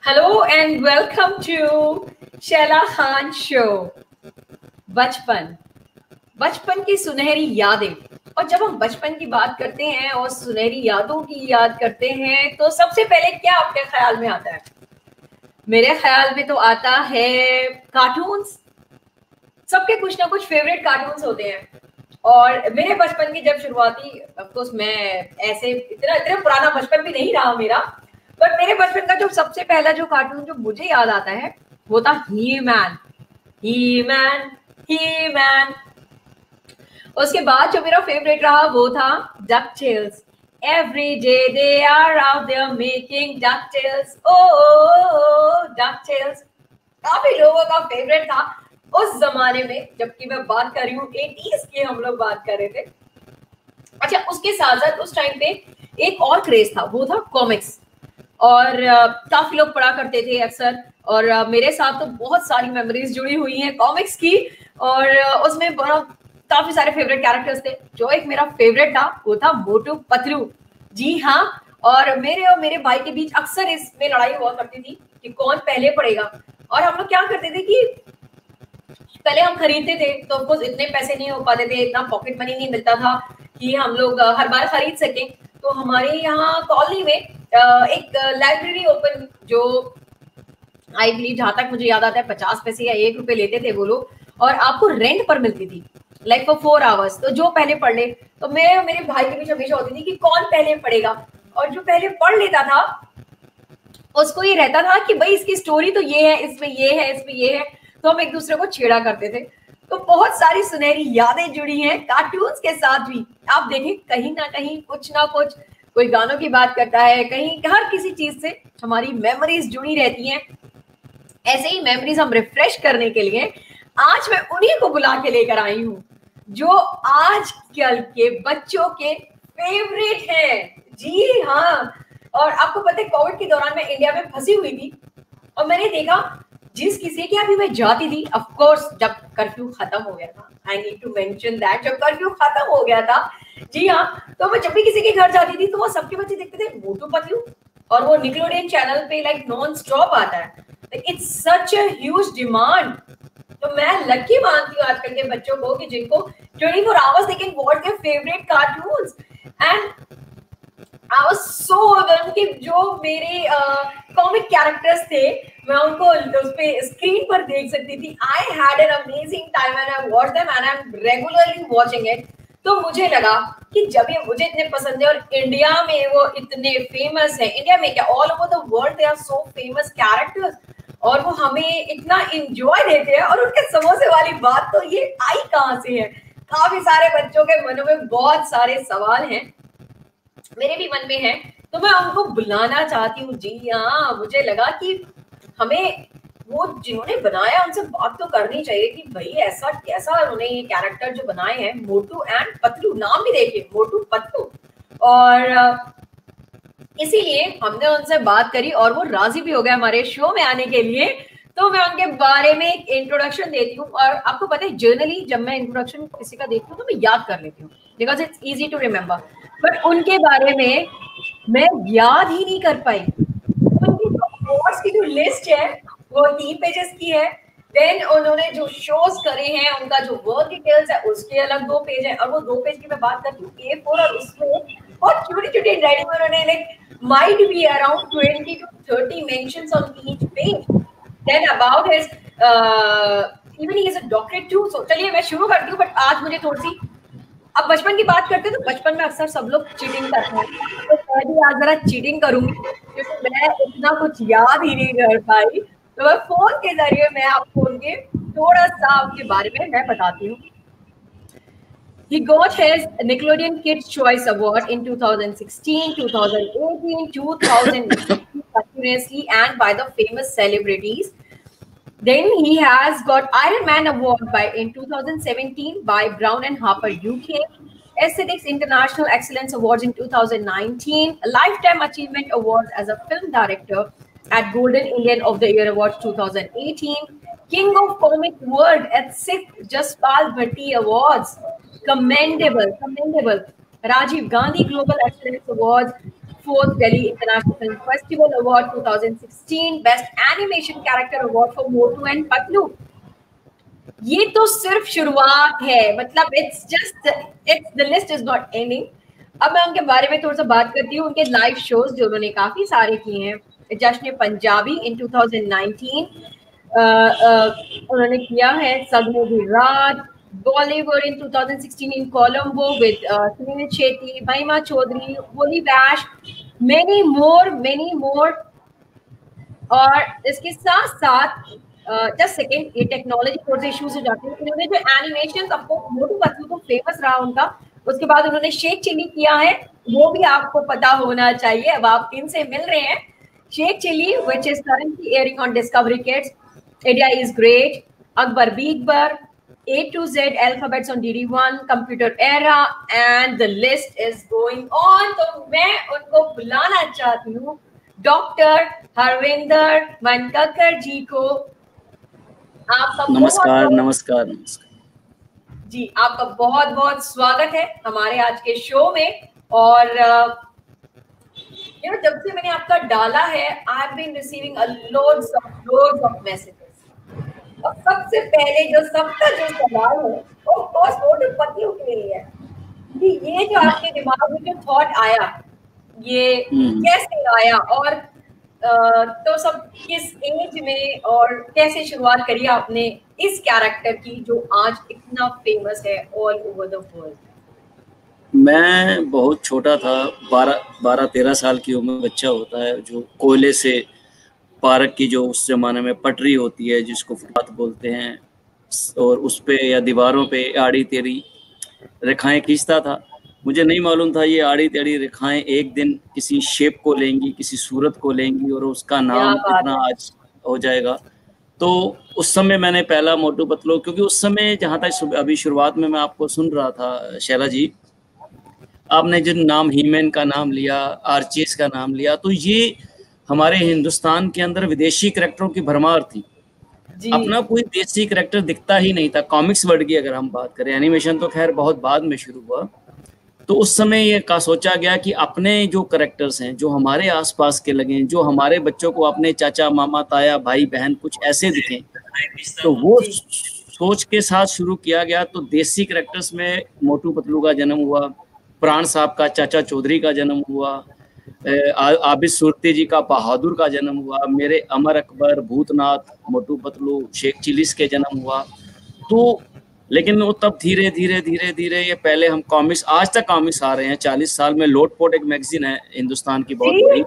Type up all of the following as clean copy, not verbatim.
Hello and welcome to Shaila Khan show. बचपन की सुनहरी यादें। और जब हम बचपन की बात करते हैं और सुनहरी यादों की याद करते हैं तो सबसे पहले क्या आपके ख्याल में आता है? मेरे ख्याल में तो आता है कार्टून्स। सबके कुछ ना कुछ फेवरेट कार्टून्स होते हैं। और मेरे बचपन की जब शुरुआती, ऑफ कोर्स मैं ऐसे इतना पुराना बचपन भी नहीं रहा मेरा, बट मेरे बचपन का जो सबसे पहला जो कार्टून जो मुझे याद आता है वो था he man. He man, he man. उसके बाद जो मेरा फेवरेट रहा वो था ducktales. Every day they are out there making ducktales, ooh ducktales. काफी लोगों का फेवरेट था उस जमाने में, जबकि मैं बात कर रही हूँ 80s की, हम लोग बात कर रहे थे। अच्छा, उसके साथ साथ उस टाइम पे एक और क्रेज था, वो था कॉमिक्स। और काफी लोग पढ़ा करते थे अक्सर। और मेरे साथ तो बहुत सारी मेमोरीज जुड़ी हुई हैं कॉमिक्स की। और उसमें काफी सारे फेवरेट कैरेक्टर्स थे। जो एक मेरा फेवरेट था वो था मोटू पतलू। जी हाँ। और मेरे भाई के बीच अक्सर इसमें लड़ाई हुआ करती थी कि कौन पहले पढ़ेगा। और हम लोग क्या करते थे कि पहले हम खरीदते थे तो ऑफकोर्स इतने पैसे नहीं हो पाते थे, इतना पॉकेट मनी नहीं मिलता था कि हम लोग हर बार खरीद सकें। तो हमारे यहाँ कॉलोनी में एक लाइब्रेरी ओपन, जो आई बिलीव, जहां तक मुझे याद आता है 50 पैसे या 1 रुपए लेते थे वो लोग। और आपको रेंट पर मिलती थी, लाइक फॉर 4 आवर्स। तो जो पहले पढ़ ले, तो मैं और मेरे भाई के बीच हमेशा होती थी कि कौन पहले पढ़ेगा। और जो पहले पढ़ लेता था उसको ये रहता था कि भाई इसकी स्टोरी तो ये है, इसमें ये है, इसमें ये है। तो हम एक दूसरे को छेड़ा करते थे। तो बहुत सारी सुनहरी यादें जुड़ी हैं कार्टून्स के साथ भी। आप देखें, कहीं ना कहीं कुछ ना कुछ, कोई गानों की बात करता है, कहीं हर किसी चीज से हमारी मेमोरीज जुड़ी रहती हैं। ऐसे ही मेमोरीज हम रिफ्रेश करने के लिए आज मैं उन्हीं को बुला के लेकर आई हूँ जो आज कल के बच्चों के फेवरेट हैं। जी हाँ। और आपको पता है, कोविड के दौरान मैं इंडिया में फंसी हुई थी और मैंने देखा जिस किसी के अभी मैं जाती थी, ऑफ कोर्स जब कर्फ्यू खत्म हो गया था, I need to mention that, जब कर्फ्यू खत्म हो गया था, जी हाँ, तो मैं जब भी किसी के घर जाती थी तो वो सबके बच्चे देखते थे मोटू पतलू। और वो निकलोडियन चैनल पे लाइक नॉन स्टॉप आता है। It's such a huge demand. तो मैं लकी मानती हूँ आजकल के बच्चों को कि जिनको 24 hours they can watch their favourite cartoons. And I was so overwhelmed कि जो मेरे कॉमिक कैरेक्टर्स थे मैं उनको उस पे स्क्रीन पर देख सकती थी। I had an amazing time and I watch them and I am regularly watching it. तो मुझे लगा कि जब ये मुझे इतने पसंद है और इंडिया में वो इतने फेमस है, इंडिया में क्या all over the world they are so famous characters, और वो हमें इतना एंजॉय देते हैं। और उनके समोसे वाली बात तो ये आई कहाँ से है? काफी सारे बच्चों के मनों में बहुत सारे सवाल हैं, मेरे भी मन में है, तो मैं उनको बुलाना चाहती हूँ। जी हाँ, मुझे लगा कि हमें वो जिन्होंने बनाया उनसे बात तो करनी चाहिए कि भाई ऐसा कैसा उन्होंने ये कैरेक्टर जो बनाए हैं, मोटू एंड पतलू, नाम भी देखिए, मोटू पतलू। और इसीलिए हमने उनसे बात करी और वो राजी भी हो गए हमारे शो में आने के लिए। तो मैं उनके बारे में एक इंट्रोडक्शन देती हूँ। और आपको पता है, जर्नली जब मैं इंट्रोडक्शन किसी का देखती हूँ तो मैं याद कर लेती हूँ, because it's easy to remember. But उनके बारे में मैं याद ही नहीं कर पाई। उनकी अवार्ड्स की जो लिस्ट है वो 3 पेजेस की है। देन उन्होंने जो शोज करे हैं, उनका जो वर्क डिटेल्स है उसके अलग 2 पेज है। और वो 2 पेज की मैं बात करती हूँ A4, और उसमें बहुत छोटी छोटी राइटिंग में उन्होंने like might be around 20 to 30 mentions on each page. Then about his even he is a doctorate too. So चलिए मैं शुरू करती हूँ। बट आज मुझे थोड़ी सी, अब बचपन की बात करते हैं तो बचपन में अक्सर सब लोग चीटिंग करते हैं, तो मैं भी आज जरा चीटिंग करूंगी क्योंकि मैं इतना कुछ याद ही नहीं कर पाई। तो मैं फोन के जरिए मैं आपको उनके थोड़ा सा उनके बारे में मैं बताती हूँ। He got his Nickelodeon Kids' Choice Award in 2016, 2018, 2019 continuously, and by the famous celebrities. Then he has got Iron Man Award in 2017 by Brown and Harper UK, Aesthetics International Excellence Awards in 2019, a Lifetime Achievement Awards as a film director at Golden Indian of the Year Awards 2018, King of Comic World at 6th Jaspal Bhatti Awards, commendable. Rajiv Gandhi Global Excellence Awards, 4th Delhi International Film Festival Award 2016, Best Animation Character Award for Motu and Patlu. ये तो सिर्फ शुरुआत है, मतलब it's the list is not ending. अब मैं उनके बारे में थोड़ा सा बात करती हूँ, उनके लाइव शोज जो उन्होंने काफी सारे किए हैं। जश्न पंजाबी इन 2019 उन्होंने किया है, सदमों की रात, Bollywood in 2016 in Colombo with Sunil Shetty, Mahima Chaudhry, Holi bash, many more. और इसके साथ साथ जस्ट सेकेंड, ये टेक्नोलॉजी थोड़े से इश्यूज हो जाते हैं। उन्होंने जो एनिमेशन, आपको मोटू पतलू तो फेमस रहा उनका, उसके बाद उन्होंने शेख चिल्ली किया है, वो भी आपको पता होना चाहिए। अब आप किनसे मिल रहे हैं? Sheikh Chilli which is currently airing on Discovery Kids, India is great, Akbar बीकबर, A to Z alphabets on DD1, Computer Era, and the list is going on। तो मैं उनको बुलाना चाहती हूँ डॉक्टर हरविंदर वनककर जी को। आपका नमस्कार नमस्कार नमस्कार जी, आपका बहुत बहुत स्वागत है हमारे आज के शो में। और जब से मैंने आपका डाला है, I have been receiving loads of messages. और सबसे पहले सबका जो सवाल है वो ऑफ कोर्स मोटू पतलू के लिए है कि ये जो आपके दिमाग में जो थॉट आया, ये कैसे आया, और तो सब किस एज में और कैसे शुरुआत करी आपने इस कैरेक्टर की जो आज इतना फेमस है ऑल ओवर द वर्ल्ड? मैं बहुत छोटा था, 12-13 साल की उम्र बच्चा होता है, जो कोयले से पार्क की जो उस जमाने में पटरी होती है जिसको फुटपाथ बोलते हैं, और उस पे या दीवारों पे आड़ी टेढ़ी रेखाएं खींचता था। मुझे नहीं मालूम था ये आड़ी टेढ़ी रेखाएं एक दिन किसी शेप को लेंगी, किसी सूरत को लेंगी, और उसका नाम इतना आज हो जाएगा। तो उस समय मैंने पहला मोटू पतलू, क्योंकि उस समय जहाँ तक अभी शुरुआत में मैं आपको सुन रहा था शैला जी, आपने जिन नाम हीमैन का नाम लिया, आर्चीज का नाम लिया, तो ये हमारे हिंदुस्तान के अंदर विदेशी कैरेक्टरों की भरमार थी। अपना कोई देसी कैरेक्टर दिखता ही नहीं था। कॉमिक्स वर्ल्ड की अगर हम बात करें, एनिमेशन तो खैर बहुत बाद में शुरू हुआ, तो उस समय ये सोचा गया कि अपने जो कैरेक्टर्स हैं, जो हमारे आसपास के लगे, जो हमारे बच्चों को अपने चाचा मामा ताया भाई बहन कुछ ऐसे दिखें, तो वो सोच के साथ शुरू किया गया। तो देसी कैरेक्टर्स में मोटू पतलू का जन्म हुआ, प्राण साहब का चाचा चौधरी का जन्म हुआ, आबिद सुरती जी का बहादुर का जन्म हुआ, मेरे अमर अकबर, भूतनाथ, मोटू पतलू, शेख चिल्लीस के जन्म हुआ। तो लेकिन वो तब धीरे धीरे ये पहले हम कॉमिक्स, आज तक कॉमिक्स आ रहे हैं 40 साल में। लोटपोट एक मैगजीन है हिंदुस्तान की बहुत बड़ी,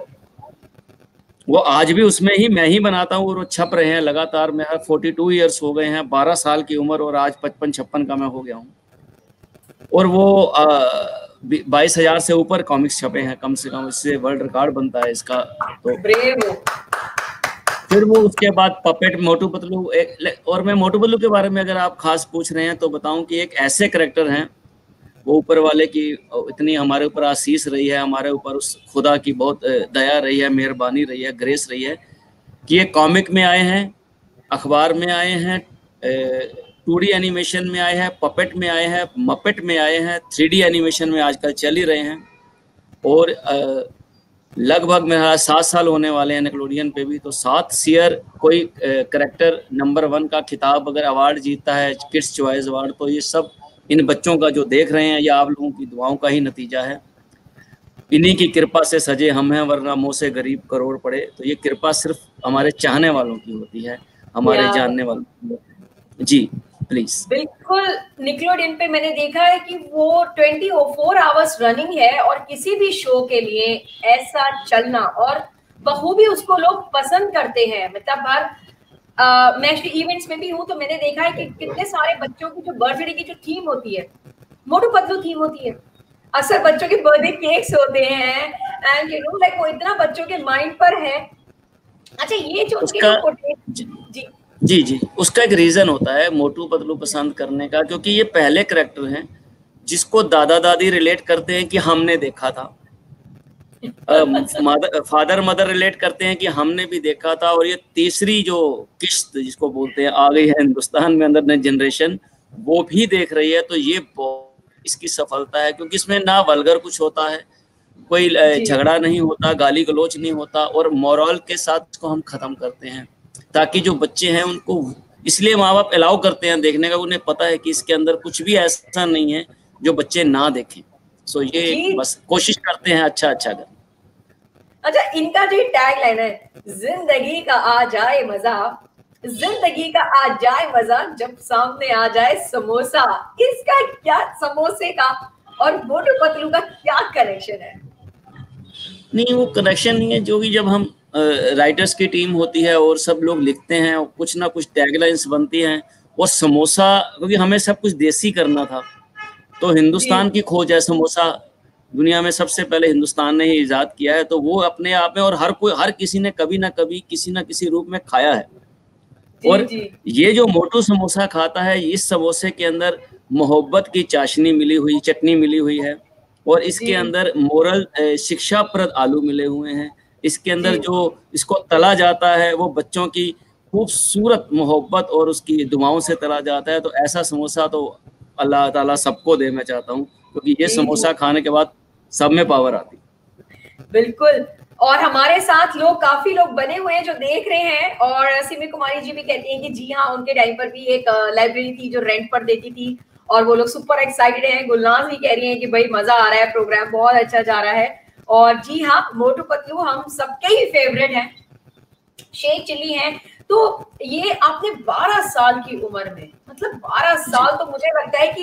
वो आज भी उसमें ही मैं ही बनाता हूँ, और वो छप रहे हैं लगातार। मेरा 42 ईयर्स हो गए हैं, 12 साल की उम्र, और आज 55-56 का मैं हो गया हूँ। और वो 22,000 से ऊपर कॉमिक्स छपे हैं कम से कम, इससे वर्ल्ड रिकॉर्ड बनता है इसका। तो फिर वो उसके बाद पपेट मोटू पतलू और मैं मोटू पतलू के बारे में अगर आप खास पूछ रहे हैं तो बताऊं कि एक ऐसे करेक्टर हैं, वो ऊपर वाले की इतनी हमारे ऊपर आशीष रही है, हमारे ऊपर उस खुदा की बहुत दया रही है, मेहरबानी रही है, ग्रेस रही है कि ये कॉमिक में आए हैं, अखबार में आए हैं, 2D एनिमेशन में आए हैं, पपेट में आए हैं, मपेट में आए हैं, 3D एनिमेशन में आजकल चल ही रहे हैं। और लगभग मेरा 7 साल होने वाले हैं निकलोडियन पे भी। तो 7 ईयर कोई करेक्टर नंबर 1 का खिताब अगर अवार्ड जीतता है, किड्स चॉइस अवार्ड, तो ये सब इन बच्चों का जो देख रहे हैं, या आप लोगों की दुआओं का ही नतीजा है। इन्हीं की कृपा से सजे हम हैं, वरना मुँह से गरीब करोड़ पड़े। तो ये कृपा सिर्फ हमारे चाहने वालों की होती है, हमारे जानने वालों की। जी प्लीज। बिल्कुल, निकलोडियन पे मैंने देखा है कि वो 24 आवर्स रनिंग है, और किसी भी शो के लिए ऐसा चलना, और बखूबी उसको लोग पसंद करते हैं। मतलब हर मैं इवेंट्स में भी हूँ तो मैंने देखा है कि कितने सारे बच्चों की जो बर्थडे की जो थीम होती है, मोटू पतलू थीम होती है। अक्सर बच्चों के बर्थडे केक्स होते हैं, एंड यू नो लाइक वो इतना बच्चों के माइंड पर है। अच्छा, ये जो जी जी, उसका एक रीजन होता है मोटू पतलू पसंद करने का, क्योंकि ये पहले करेक्टर हैं जिसको दादा दादी रिलेट करते हैं कि हमने देखा था, फादर मदर रिलेट करते हैं कि हमने भी देखा था, और ये तीसरी जो किश्त जिसको बोलते हैं आ गई है हिंदुस्तान में अंदर, नई जनरेशन वो भी देख रही है। तो ये इसकी सफलता है, क्योंकि इसमें ना वल्गर कुछ होता है, कोई जी झगड़ा नहीं होता, गाली गलौच नहीं होता, और मोरल के साथ इसको हम खत्म करते हैं, ताकि जो बच्चे हैं उनको, इसलिए माँ बाप अलाउ करते हैं देखने का, उन्हें पता है कि इसके अंदर कुछ भी ऐसा नहीं है जो बच्चे ना देखें। सो ये जी। बस कोशिश करते हैं अच्छा अच्छा कर। अच्छा, इनका जो टैग लाइन है, जिंदगी का आ जाए मजा, जिंदगी का आ जाए मजा जब सामने आ जाए समोसा, इसका क्या, समोसे का और मोटू पतलू का क्या कनेक्शन है? नहीं, वो कनेक्शन नहीं है, जो कि जब हम राइटर्स की टीम होती है और सब लोग लिखते हैं और कुछ ना कुछ टैगलाइंस बनती हैं, और समोसा, क्योंकि हमें सब कुछ देसी करना था, तो जी हिंदुस्तान की खोज है समोसा, दुनिया में सबसे पहले हिंदुस्तान ने ही इजाद किया है, तो वो अपने आप में, और हर किसी ने कभी ना कभी किसी ना किसी रूप में खाया है। जी और जी ये जो मोटू समोसा खाता है, इस समोसे के अंदर मोहब्बत की चाशनी मिली हुई, चटनी मिली हुई है, और इसके जी अंदर मोरल शिक्षाप्रद आलू मिले हुए हैं। इसके अंदर जी। जो इसको तला जाता है वो बच्चों की खूबसूरत मोहब्बत और उसकी दुआओं से तला जाता है। तो ऐसा समोसा तो अल्लाह ताला सबको दे, मैं चाहता हूँ, क्योंकि ये जी जी समोसा खाने के बाद सब में पावर आती है। बिल्कुल। और हमारे साथ लोग, काफी लोग बने हुए हैं जो देख रहे हैं, और सिमी कुमारी जी भी कहती हैं कि जी हाँ, उनके टाइम पर भी एक लाइब्रेरी थी जो रेंट पर देती थी, और वो लोग सुपर एक्साइटेड हैं। गुलनाज भी कह रही हैं कि भाई मजा आ रहा है, प्रोग्राम बहुत अच्छा जा रहा है। और जी हाँ, मोटू पतलू हम सबके ही फेवरेट हैं, शेख चिल्ली हैं। तो ये आपने 12 साल की उम्र में, मतलब 12 जी, साल, तो मुझे लगता है कि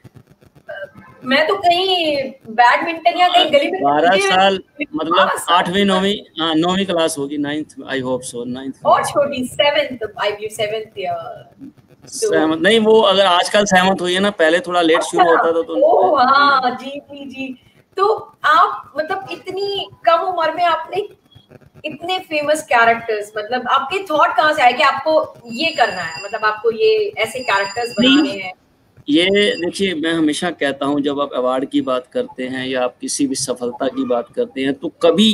मैं तो कहीं बैडमिंटन या कहीं गली में, 12 मुझे साल 12 मतलब साल की 8वीं उम्र 9वीं, हाँ 9वीं क्लास होगी, 9th, I hope so 9th और क्लास। छोटी, 7th, आई बिलीव 7th या, तो सहमत नहीं, वो अगर आजकल सहमत हुई है ना, पहले थोड़ा लेट अच्छा, शुरू होता था तो ओ जी। हाँ, जी जी जी। तो आप मतलब इतनी कम उम्र में आपने इतने फेमस कैरेक्टर्स, मतलब आपके थॉट कहाँ से आए कि आपको ये करना है, मतलब आपको ये ऐसे कैरेक्टर्स बनाने नहीं, हैं? ये देखिए, मैं हमेशा कहता हूँ, जब आप अवार्ड की बात करते हैं या आप किसी भी सफलता की बात करते हैं, तो कभी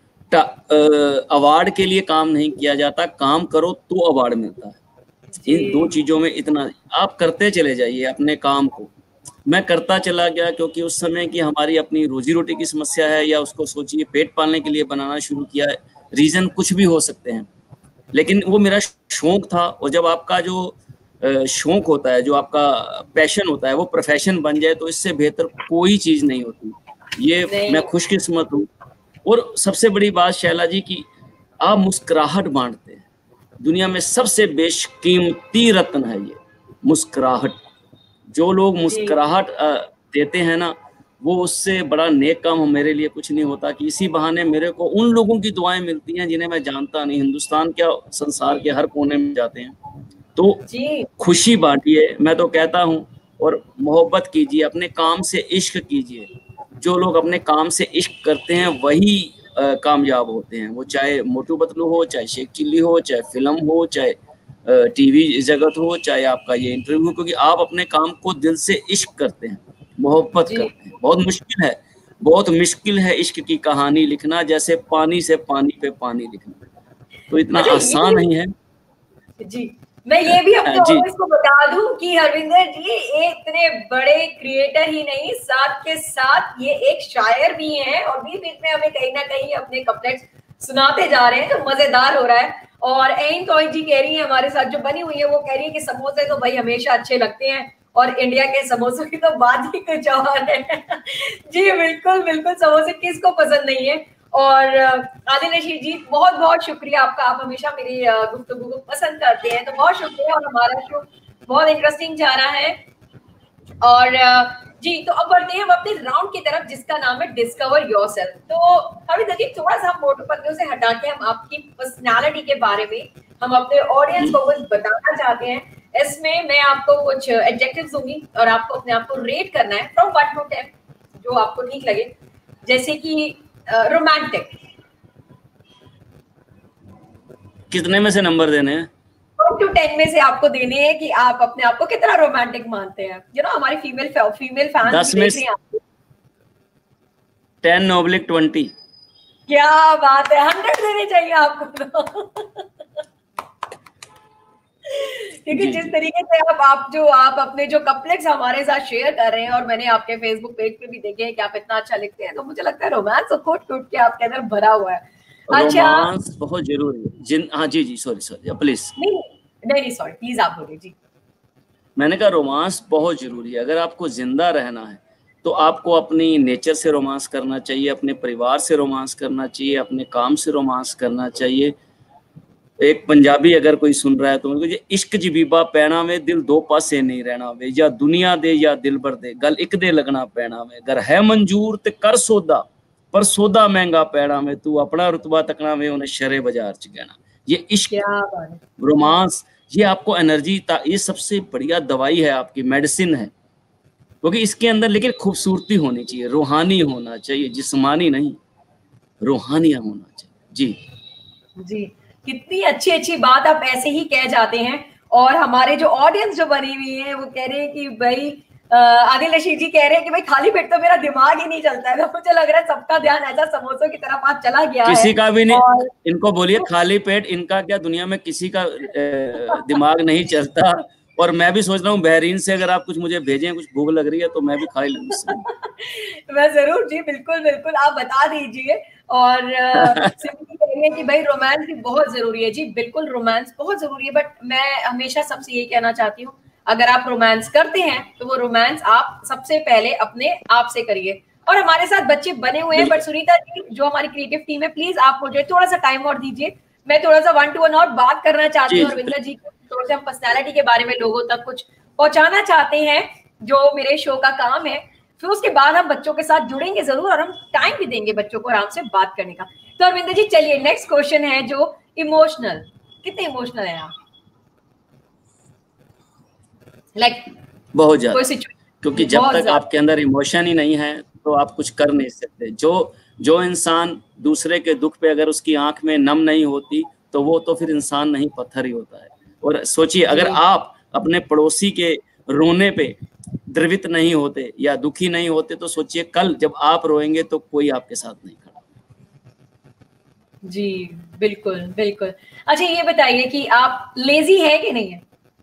अवार्ड के लिए काम नहीं किया जाता, काम करो तो अवार्ड मिलता है। जी इन दो चीजों में इतना आप करते चले जाइए अपने काम को। मैं करता चला गया, क्योंकि उस समय की हमारी अपनी रोजी रोटी की समस्या है, या उसको सोचिए पेट पालने के लिए बनाना शुरू किया है, रीजन कुछ भी हो सकते हैं, लेकिन वो मेरा शौक था। और जब आपका जो शौक होता है, जो आपका पैशन होता है, वो प्रोफेशन बन जाए, तो इससे बेहतर कोई चीज नहीं होती। ये मैं नहीं। खुशकिस्मत हूँ। और सबसे बड़ी बात शैला जी की, आप मुस्कुराहट बांटते हैं, दुनिया में सबसे बेशकीमती रत्न है ये मुस्कुराहट। जो लोग जी मुस्कुराहट देते हैं ना, वो उससे बड़ा नेक काम मेरे लिए कुछ नहीं होता, कि इसी बहाने मेरे को उन लोगों की दुआएं मिलती हैं जिन्हें मैं जानता नहीं, हिंदुस्तान क्या संसार के हर कोने में जाते हैं। तो जी। खुशी बांटिए, मैं तो कहता हूँ, और मोहब्बत कीजिए, अपने काम से इश्क कीजिए। जो लोग अपने काम से इश्क करते हैं वही कामयाब होते हैं, वो चाहे मोटू पतलू हो, चाहे शेख चिल्ली हो, चाहे फिल्म हो, चाहे टीवी जगत हो, चाहे आपका ये इंटरव्यू हो, क्योंकि आप अपने काम को दिल से इश्क करते हैं, मोहब्बत जी। करते हैं। बहुत मुश्किल है इश्क की कहानी लिखना, जैसे पानी से पानी पे पानी लिखना, तो इतना अच्छा, आसान ये, नहीं है। जी, मैं ये भी अपने जी ऑडियंस को बता दूं कि हरविंदर जी ये इतने बड़े क्रिएटर ही नहीं, साथ के साथ ये एक शायर भी हैं, और बीच बीच में हमें कहीं ना कहीं अपने कपलेट्स सुनाते जा रहे हैं, जो मजेदार हो रहा है। और एन तोई जी कह रही है हमारे साथ जो बनी हुई है, वो कह रही है कि समोसे तो भाई हमेशा अच्छे लगते हैं, और इंडिया के समोसों की तो बात ही कुछ और है। जी बिल्कुल बिल्कुल, समोसे किसको पसंद नहीं है। और आदिल रशीद जी, बहुत बहुत शुक्रिया आपका, आप हमेशा मेरी गुफ्तगू को पसंद करते हैं, तो बहुत शुक्रिया। और हमारा शो बहुत इंटरेस्टिंग जा रहा है। और जी, तो अब बढ़ते हैं हम अपने राउंड की तरफ, जिसका नाम है डिस्कवर योरसेल्फ। तो हमें देखिए, थोड़ा सा हम मोटू पतलू से हटा के हम आपकी पर्सनालिटी के बारे में हम अपने ऑडियंस को कुछ बताना चाहते हैं। इसमें मैं आपको कुछ एडजेक्टिव्स दूंगी, और आपको अपने आप को रेट करना है फ्रॉम 1 to 10, जो आपको ठीक लगे। जैसे कि रोमांटिक, कितने में से नंबर देने हैं? 1 to 10 में से आपको देने हैं कि आप अपने आप को कितना रोमांटिक मानते हैं। हमारी फीमेल फैंस भी 10 में देख रही हैं आपको। 10/20। क्या बात है, 100 देने चाहिए आपको तो। क्योंकि जिस तरीके से आप अपने जो कपलेट्स हमारे साथ शेयर कर रहे हैं, और मैंने आपके फेसबुक पेज पे भी देखे हैं कि आप इतना अच्छा लिखते हैं, तो मुझे लगता है रोमांस और कूट कूट के आपके अंदर भरा हुआ है। अच्छा, रोमांस बहुत जरूरी है। हाँ जी जी, सॉरी प्लीज। नहीं नहीं सॉरी, प्लीज आप बोलिए जी। मैंने कहा रोमांस बहुत जरूरी है। अगर आपको जिंदा रहना है तो आपको अपनी नेचर से रोमांस करना चाहिए, अपने परिवार से रोमांस करना चाहिए, अपने काम से रोमांस करना चाहिए। एक पंजाबी अगर कोई सुन रहा है तो उनको, इश्क ज बीबा पैना में दिल दो पासे नहीं रहना वे, या दुनिया दे या दिल भर दे, गल एक दे लगना पैना में, अगर है मंजूर ते कर सौदा, पर सौदा महंगा पैना में, तू अपना रुतबा तकना में उन्हें शरे बाजार च कहना। ये इश्क, रोमांस, ये आपको एनर्जी, ये सबसे बढ़िया दवाई है, आपकी मेडिसिन है। क्योंकि इसके अंदर लेकिन खूबसूरती होनी चाहिए, रूहानी होना चाहिए, जिस्मानी नहीं, रूहानिया होना चाहिए। जी जी, कितनी अच्छी अच्छी बात आप ऐसे ही कह जाते हैं। और हमारे जो ऑडियंस जो बनी हुई है वो कह रहे हैं कि भाई आदिल रशीद जी कह रहे हैं कि भाई खाली पेट तो मेरा दिमाग ही नहीं चलता है। तो मुझे लग रहा है सबका ध्यान ऐसा समोसों की तरफ आज चला गया है। किसी का भी नहीं। और इनको बोलिए खाली पेट, इनका क्या, दुनिया में किसी का दिमाग नहीं चलता। और मैं भी सोच रहा हूँ बहरीन से अगर आप कुछ मुझे भेजें, कुछ भूख लग रही है तो मैं भी खा लूँ। मैं जरूर जी, बिल्कुल बिल्कुल, आप बता दीजिए। और सिंपली कहेंगे कि भाई रोमांस भी बहुत जरूरी है। जी बिल्कुल, रोमांस बहुत जरूरी है। बट मैं हमेशा सबसे यही कहना चाहती हूँ, अगर आप रोमांस करते हैं तो वो रोमांस आप सबसे पहले अपने आप से करिए। और हमारे साथ बच्चे बने हुए हैं, बट सुनीता जी जो हमारी क्रिएटिव टीम है, प्लीज आप मुझे थोड़ा सा टाइम और दीजिए। मैं थोड़ा सा 1 to 1 और बात करना चाहती हूँ रविंद्र जी को, थोड़ा सा हम पर्सनैलिटी के बारे में लोगों तक कुछ पहुंचाना चाहते हैं, जो मेरे शो का काम है। फिर उसके बाद हम बच्चों के साथ जुड़ेंगे जरूर, और हम टाइम भी देंगे बच्चों को आराम से बात करने का। तो रविंद्र जी चलिए, नेक्स्ट क्वेश्चन है जो इमोशनल, कितने इमोशनल है आप? बहुत ज्यादा, क्योंकि जब तक आपके अंदर इमोशन ही नहीं है तो आप कुछ कर नहीं सकते। जो इंसान दूसरे के दुख पे अगर उसकी आंख में नम नहीं होती तो वो तो फिर इंसान नहीं, पत्थर ही होता है। और सोचिए, अगर आप अपने पड़ोसी के रोने पे द्रवित नहीं होते या दुखी नहीं होते तो सोचिए कल जब आप रोएंगे तो कोई आपके साथ नहीं खड़ा। जी बिल्कुल बिल्कुल। अच्छा ये बताइए कि आप लेजी है कि नहीं है?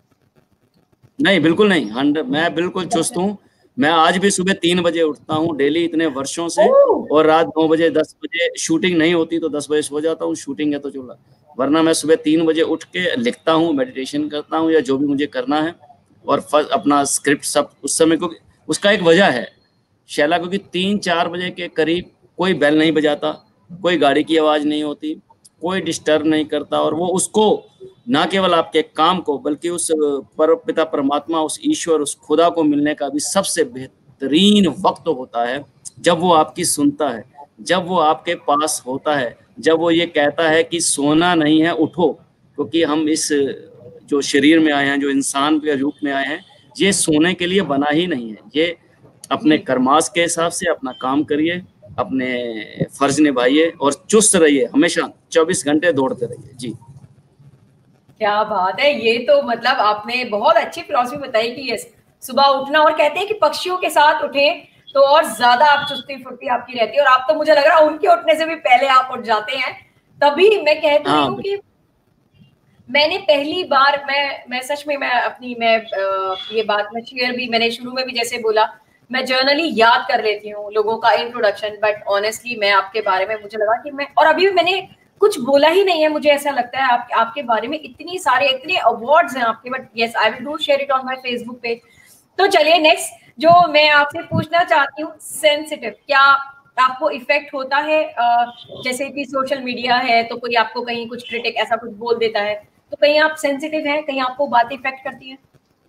नहीं, बिल्कुल नहीं। 100, मैं बिल्कुल चुस्त हूँ। मैं आज भी सुबह 3 बजे उठता हूँ डेली, इतने वर्षों से। और रात 9 बजे 10 बजे शूटिंग नहीं होती तो 10 बजे सो जाता हूँ, शूटिंग है तो चला, वरना मैं सुबह 3 बजे उठ के लिखता हूँ, मेडिटेशन करता हूँ या जो भी मुझे करना है, और अपना स्क्रिप्ट सब उस समय को। उसका एक वजह है शैला, क्योंकि 3-4 बजे के करीब कोई बेल नहीं बजाता, कोई गाड़ी की आवाज नहीं होती, कोई डिस्टर्ब नहीं करता, और वो उसको ना केवल आपके काम को बल्कि उस परमपिता परमात्मा, उस ईश्वर, उस खुदा को मिलने का भी सबसे बेहतरीन वक्त होता है जब वो आपकी सुनता है, जब वो आपके पास होता है, जब वो ये कहता है कि सोना नहीं है, उठो। क्योंकि हम इस जो शरीर में आए हैं, जो इंसान के रूप में आए हैं, ये सोने के लिए बना ही नहीं है। ये अपने कर्मास के हिसाब से अपना काम करिए, अपने फर्ज निभाइए और चुस्त रहिए, हमेशा 24 घंटे दौड़ते रहिए। जी क्या बात है, ये तो मतलब आपने बहुत अच्छी फिलॉसफी बताई कि यस, सुबह उठना, और कहते हैं कि पक्षियों के साथ उठें तो और ज्यादा आप चुस्ती फुर्ती आपकी रहती है। और आप तो मुझे लग रहा है उनके उठने से भी पहले आप उठ जाते हैं। तभी मैं कहती हूँ कि मैंने पहली बार, मैं सच में, ये बात मैं शेयर भी, मैंने शुरू में भी जैसे बोला, मैं जर्नली याद कर लेती हूँ लोगों का इंट्रोडक्शन, बट ऑनेस्टली मैं आपके बारे में, मुझे लगा कि मैं, और अभी भी मैंने कुछ बोला ही नहीं है, मुझे ऐसा लगता है आपके बारे में इतने अवार्ड्स हैं आपके, but yes I will do share it on my Facebook page. तो चलिए नेक्स्ट जो मैं आपसे पूछना चाहती हूँ, सेंसिटिव, क्या आपको इफेक्ट होता है? जैसे कि सोशल मीडिया है तो कोई आपको कहीं कुछ क्रिटिक ऐसा कुछ बोल देता है, तो कहीं आप सेंसिटिव हैं, कहीं आपको बातें इफेक्ट करती हैं?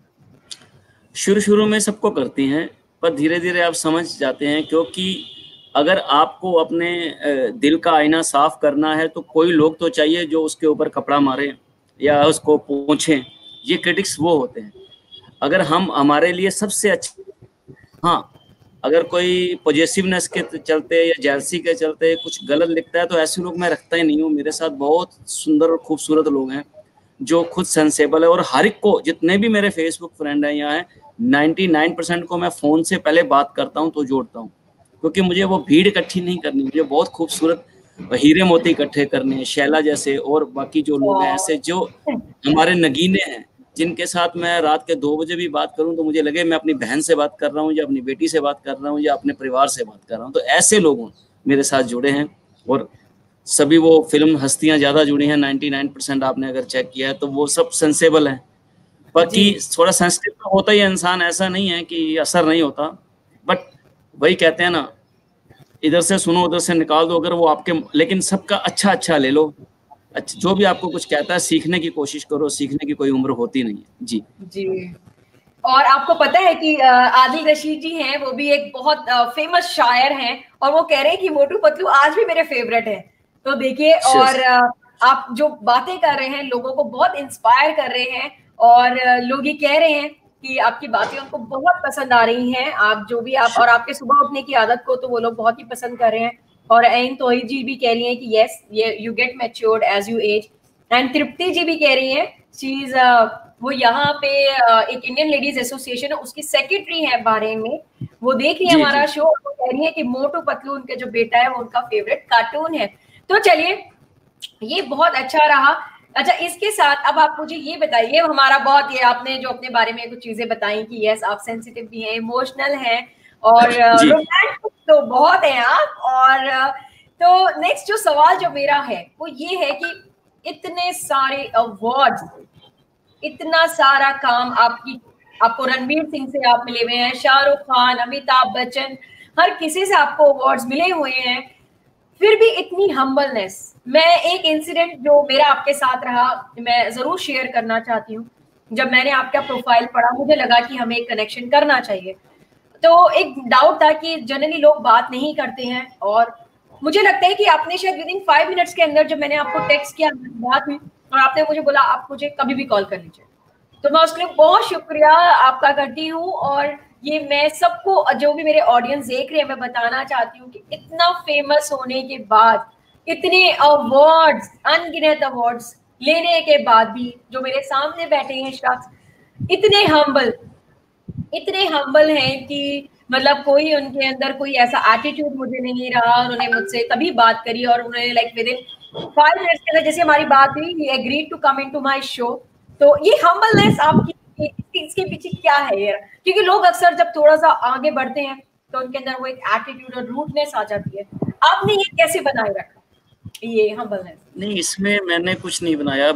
शुरू में सबको करती हैं, पर धीरे धीरे आप समझ जाते हैं। क्योंकि अगर आपको अपने दिल का आईना साफ करना है तो कोई लोग तो चाहिए जो उसके ऊपर कपड़ा मारे या उसको पूछें। ये क्रिटिक्स वो होते हैं। अगर हम हमारे लिए सबसे अच्छे, हाँ, अगर कोई पॉजिटिवनेस के चलते या जेलसी के चलते कुछ गलत लिखता है तो ऐसे लोग मैं रखता ही नहीं हूँ। मेरे साथ बहुत सुंदर और खूबसूरत लोग हैं जो खुद सेंसेबल है, और हर एक को, जितने भी मेरे फेसबुक फ्रेंड हैं यहाँ हैं, 99% को मैं फ़ोन से पहले बात करता हूँ तो जोड़ता हूँ। क्योंकि मुझे वो भीड़ इकट्ठी नहीं करनी, मुझे बहुत खूबसूरत हीरे मोती इकट्ठे करने हैं, शैला जैसे और बाकी जो लोग हैं ऐसे जो हमारे नगीने हैं, जिनके साथ मैं रात के 2 बजे भी बात करूं तो मुझे लगे मैं अपनी बहन से बात कर रहा हूं या अपनी बेटी से बात कर रहा हूं या अपने परिवार से बात कर रहा हूं। तो ऐसे लोग मेरे साथ जुड़े हैं और सभी वो फिल्म हस्तियां ज्यादा जुड़ी हैं। 99% आपने अगर चेक किया है तो वो सब सेंसेबल हैं। बाकी थोड़ा सेंसिटिव तो होता ही है इंसान, ऐसा नहीं है कि असर नहीं होता, बट वही कहते हैं ना, इधर से सुनो उधर से निकाल दो अगर वो आपके, लेकिन सबका अच्छा अच्छा ले लो। अच्छा, जो भी आपको कुछ कहता है सीखने की कोशिश करो, सीखने की कोई उम्र होती नहीं है। जी जी। और आपको पता है कि आदिल रशीद जी हैं, वो भी एक बहुत फेमस शायर हैं और वो कह रहे हैं कि मोटू पतलू आज भी मेरे फेवरेट है। तो देखिए, और आप जो बातें कर रहे हैं लोगों को बहुत इंस्पायर कर रहे हैं और लोग ये कह रहे हैं कि आपकी बातें उनको बहुत पसंद आ रही हैं। आप जो भी आप और आपके सुबह उठने की आदत को तो वो लोग बहुत ही पसंद कर रहे हैं। और एन तोही जी भी कह रही हैं कि yes you get matured as you age. And Tripti ji भी कह रही हैं शी इज वो यहाँ पे एक इंडियन लेडीज एसोसिएशन है उसकी सेक्रेटरी है बहरीन में। वो देख रही है हमारा शो, वो कह रही है कि मोटू पतलू उनके जो बेटा है वो उनका फेवरेट कार्टून है। तो चलिए, ये बहुत अच्छा रहा। अच्छा, इसके साथ अब आप मुझे ये बताइए, हमारा बहुत, ये आपने जो अपने बारे में कुछ चीजें बताई कि यस आप सेंसिटिव भी हैं, इमोशनल हैं और रोमांटिक तो बहुत हैं आप। और तो नेक्स्ट जो सवाल जो मेरा है वो ये है कि इतने सारे अवार्ड्स, इतना सारा काम आपको रणवीर सिंह से आप मिले हुए हैं, शाहरुख खान, अमिताभ बच्चन, हर किसी से आपको अवार्ड्स मिले हुए हैं, फिर भी इतनी हम्बलनेस। मैं एक इंसिडेंट जो मेरा आपके साथ रहा मैं जरूर शेयर करना चाहती हूँ। जब मैंने आपका प्रोफाइल पढ़ा मुझे लगा कि हमें एक कनेक्शन करना चाहिए। तो एक डाउट था कि जनरली लोग बात नहीं करते हैं और मुझे लगता है कि आपने शायद विद इन 5 मिनट्स के अंदर जब मैंने आपको टेक्स्ट किया बात हुई और आपने मुझे बोला आप मुझे कभी भी कॉल कर लीजिए। तो मैं उसके लिए बहुत शुक्रिया आपका करती हूँ। और ये मैं सबको, जो भी मेरे ऑडियंस देख रहे हैं, मैं बताना चाहती हूँ कि इतना फेमस होने के बाद, इतने अवार्ड्स, अनगिनत अवार्ड्स लेने के बाद भी जो मेरे सामने बैठे हैं शख्स इतने हम्बल हैं कि मतलब कोई उनके अंदर कोई ऐसा एटीट्यूड मुझे नहीं रहा। उन्होंने मुझसे तभी बात करी और उन्होंने लाइक विद इन 5 मिनट्स के अंदर जैसे हमारी बात हुई, he agreed to come into my show. तो ये हम्बलनेस आपकी, इसके पीछे क्या है यार? क्योंकि लोग अक्सर जब थोड़ा सा आगे बढ़ते हैं तो उनके अंदर वो एक एटीट्यूड और रूडनेस आ जाती है। आपने ये कैसे बनाए रखा, ये हम्बलनेस? नहीं, इसमें मैंने कुछ नहीं बनाया।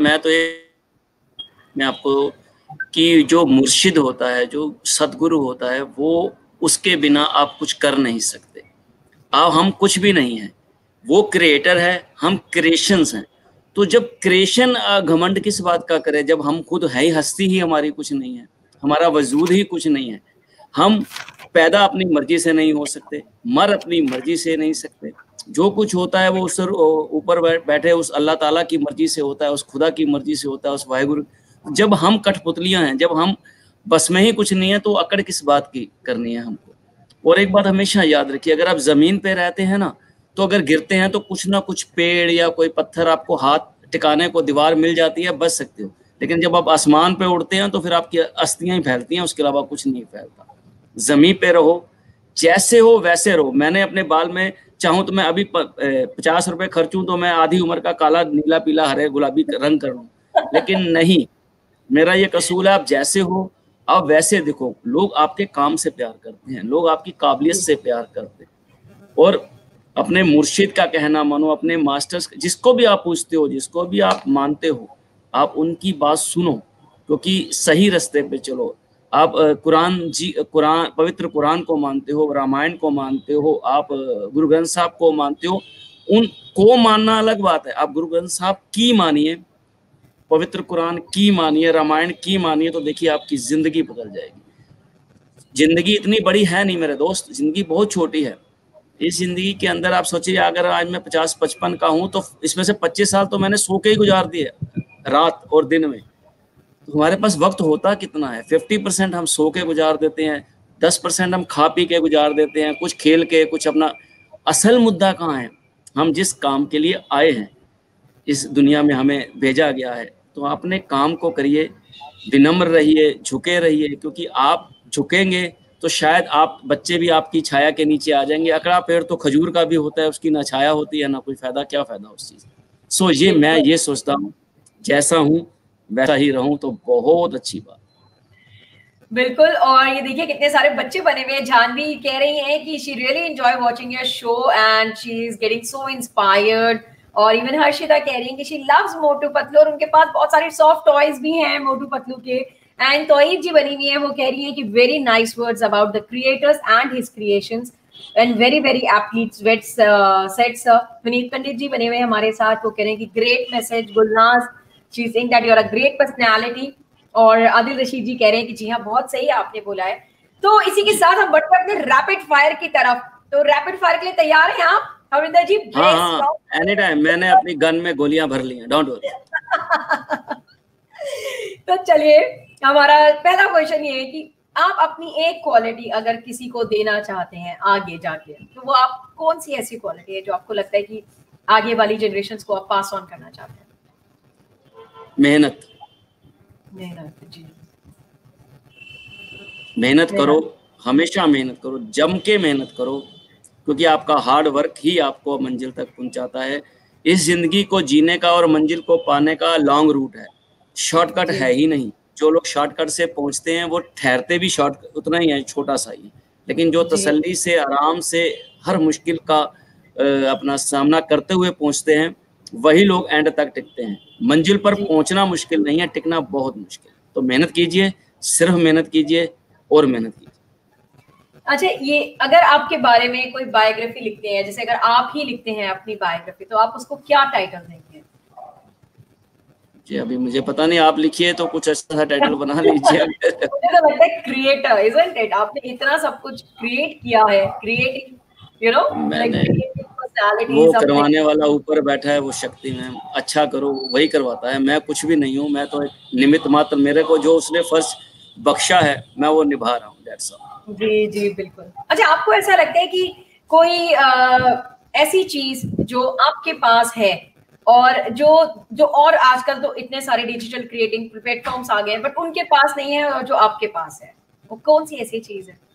मैं आपको कि जो मुर्शिद होता है, जो सदगुरु होता है, वो उसके बिना आप कुछ कर नहीं सकते। हम कुछ भी नहीं है, वो क्रिएटर है, हम क्रिएशंस हैं। तो जब क्रिएशन घमंड किस बात का करे, जब हम खुद है ही हस्ती ही हमारी कुछ नहीं है, हमारा वजूद ही कुछ नहीं है। हम पैदा अपनी मर्जी से नहीं हो सकते, मर अपनी मर्जी से नहीं सकते। जो कुछ होता है वो उस ऊपर बैठे उस अल्लाह ताला की मर्जी से होता है, उस खुदा की मर्जी से होता है, उस वाहिगुरु। जब हम कठपुतलियां हैं, जब हम बस में ही कुछ नहीं है, तो अकड़ किस बात की करनी है हमको। और एक बात हमेशा याद रखिए, अगर आप जमीन पे रहते हैं ना, तो अगर गिरते हैं तो कुछ ना कुछ पेड़ या कोई पत्थर आपको हाथ टिकाने को, दीवार मिल जाती है, बच सकते हो। लेकिन जब आप आसमान पे उड़ते हैं तो फिर आपकी अस्थियां ही फैलती हैं, उसके अलावा कुछ नहीं फैलता। जमीन पे रहो, जैसे हो वैसे रहो। मैंने अपने बाल में चाहूं तो मैं अभी 50 रुपए खर्चूं तो मैं आधी उम्र का काला, नीला, पीला, हरे, गुलाबी रंग कर लूं, लेकिन नहीं, मेरा ये कसूल है। आप जैसे हो आप वैसे दिखो। लोग आपके काम से प्यार करते हैं, लोग आपकी काबिलियत से प्यार करते हैं। और अपने मुर्शिद का कहना मानो, अपने मास्टर्स, जिसको भी आप पूछते हो, जिसको भी आप मानते हो, आप उनकी बात सुनो, क्योंकि सही रास्ते पे चलो। आप कुरान, पवित्र कुरान को मानते हो, रामायण को मानते हो, आप गुरु ग्रंथ साहब को मानते हो, उनको मानना अलग बात है। आप गुरु ग्रंथ साहब की मानिए, पवित्र कुरान की मानिए, रामायण की मानिए, तो देखिए आपकी जिंदगी बदल जाएगी। जिंदगी इतनी बड़ी है नहीं मेरे दोस्त, जिंदगी बहुत छोटी है। इस जिंदगी के अंदर आप सोचिए, अगर आज मैं 50-55 का हूं तो इसमें से 25 साल तो मैंने सो के ही गुजार दिए, रात और दिन में। तो हमारे पास वक्त होता कितना है? 50% हम सो के गुजार देते हैं, 10% हम खा पी के गुजार देते हैं, कुछ खेल के, कुछ अपना। असल मुद्दा कहाँ है? हम जिस काम के लिए आए हैं, इस दुनिया में हमें भेजा गया है, तो अपने काम को करिए, विनम्र रहिए, झुके रहिए, क्योंकि आप झुकेंगे तो शायद आप बच्चे भी आपकी छाया के नीचे आ जाएंगे। अकड़ा पेड़ तो खजूर का भी होता है, उसकी ना छाया होती है ना कोई फायदा, क्या फायदा उस चीज। सो ये मैं ये सोचता हूँ, जैसा हूँ वैसा ही रहूं तो बहुत अच्छी बात। बिल्कुल। और ये देखिए कितने सारे बच्चे बने हुए हैं। जानवी कह रही हैं कि she really enjoy watching your show and she is getting so inspired. और इवन हर्षिता कह रही है कि शी लव्स मोटू पतलू और उनके पास बहुत सारे सॉफ्ट टॉयज भी हैं मोटू पतलू के। एंड तोइब जी बनी हुई है, वो कह रही है कि very nice words about the creators and his creations and very very aptly sets. Vineet Pandit ji बने हुए हैं हमारे साथ, वो कह रहे हैं कि great message Gulnaz, she is saying that you are a great personality. और आदिल रशीद जी कह रहे हैं कि जी हाँ बहुत सही आपने बोला है। तो इसी के साथ हम बढ़ते हैं अपने रैपिड फायर की तरफ। तो रैपिड फायर के लिए तैयार हैं आप हविंदर जी? हाँ, एनी टाइम। मैंने अपनी गन में गोलियां भर ली हैं, डोंट वरी। तो चलिए, हमारा पहला क्वेश्चन ये है कि आप अपनी एक क्वालिटी अगर किसी को देना चाहते हैं आगे जाके, तो वो आप कौन सी ऐसी क्वालिटी है जो आपको लगता है कि आगे वाली जनरेशंस को आप पास ऑन करना चाहते हैं? मेहनत। मेहनत। जी, मेहनत करो, हमेशा मेहनत करो, जम के मेहनत करो, क्योंकि आपका हार्ड वर्क ही आपको मंजिल तक पहुंचाता है। इस जिंदगी को जीने का और मंजिल को पाने का लॉन्ग रूट है, शॉर्टकट है ही नहीं। जो लोग शॉर्टकट से पहुंचते हैं वो ठहरते भी शॉर्ट उतना ही है, छोटा सा ही। लेकिन जो तसल्ली से आराम से हर मुश्किल का अपना सामना करते हुए पहुंचते हैं, वही लोग एंड तक टिकते हैं। मंजिल पर पहुंचना मुश्किल नहीं है, टिकना बहुत मुश्किल। तो मेहनत कीजिए, सिर्फ मेहनत कीजिए और मेहनत कीजिए। अच्छा, ये अगर आपके बारे में कोई बायोग्राफी लिखते हैं, जैसे अगर आप ही लिखते हैं अपनी बायोग्राफी, तो आप उसको क्या टाइटल देंगे? जी अभी मुझे पता नहीं, आप लिखिए तो कुछ अच्छा सा टाइटल बना लीजिए। मुझे तो लगता है क्रिएटर, इजंट इट? आपने इतना सब कुछ क्रिएट किया है, creating, you know, like personality. वो करवाने वाला ऊपर बैठा है, वो शक्ति मैम, अच्छा करो वही करवाता है। मैं कुछ भी नहीं हूँ, मैं तो एक निमित्त मात्र। मेरे को जो उसने फर्ज बख्शा है मैं वो निभा रहा हूँ, दैट्स ऑल। जी जी बिल्कुल। अच्छा, आपको ऐसा लगता है कि कोई ऐसी चीज जो आपके पास है और जो जो और आजकल तो इतने सारे डिजिटल क्रिएटिंग प्लेटफॉर्म्स आ गए हैं, बट उनके पास नहीं है, और जो आपके पास है, वो कौन सी ऐसी चीज है?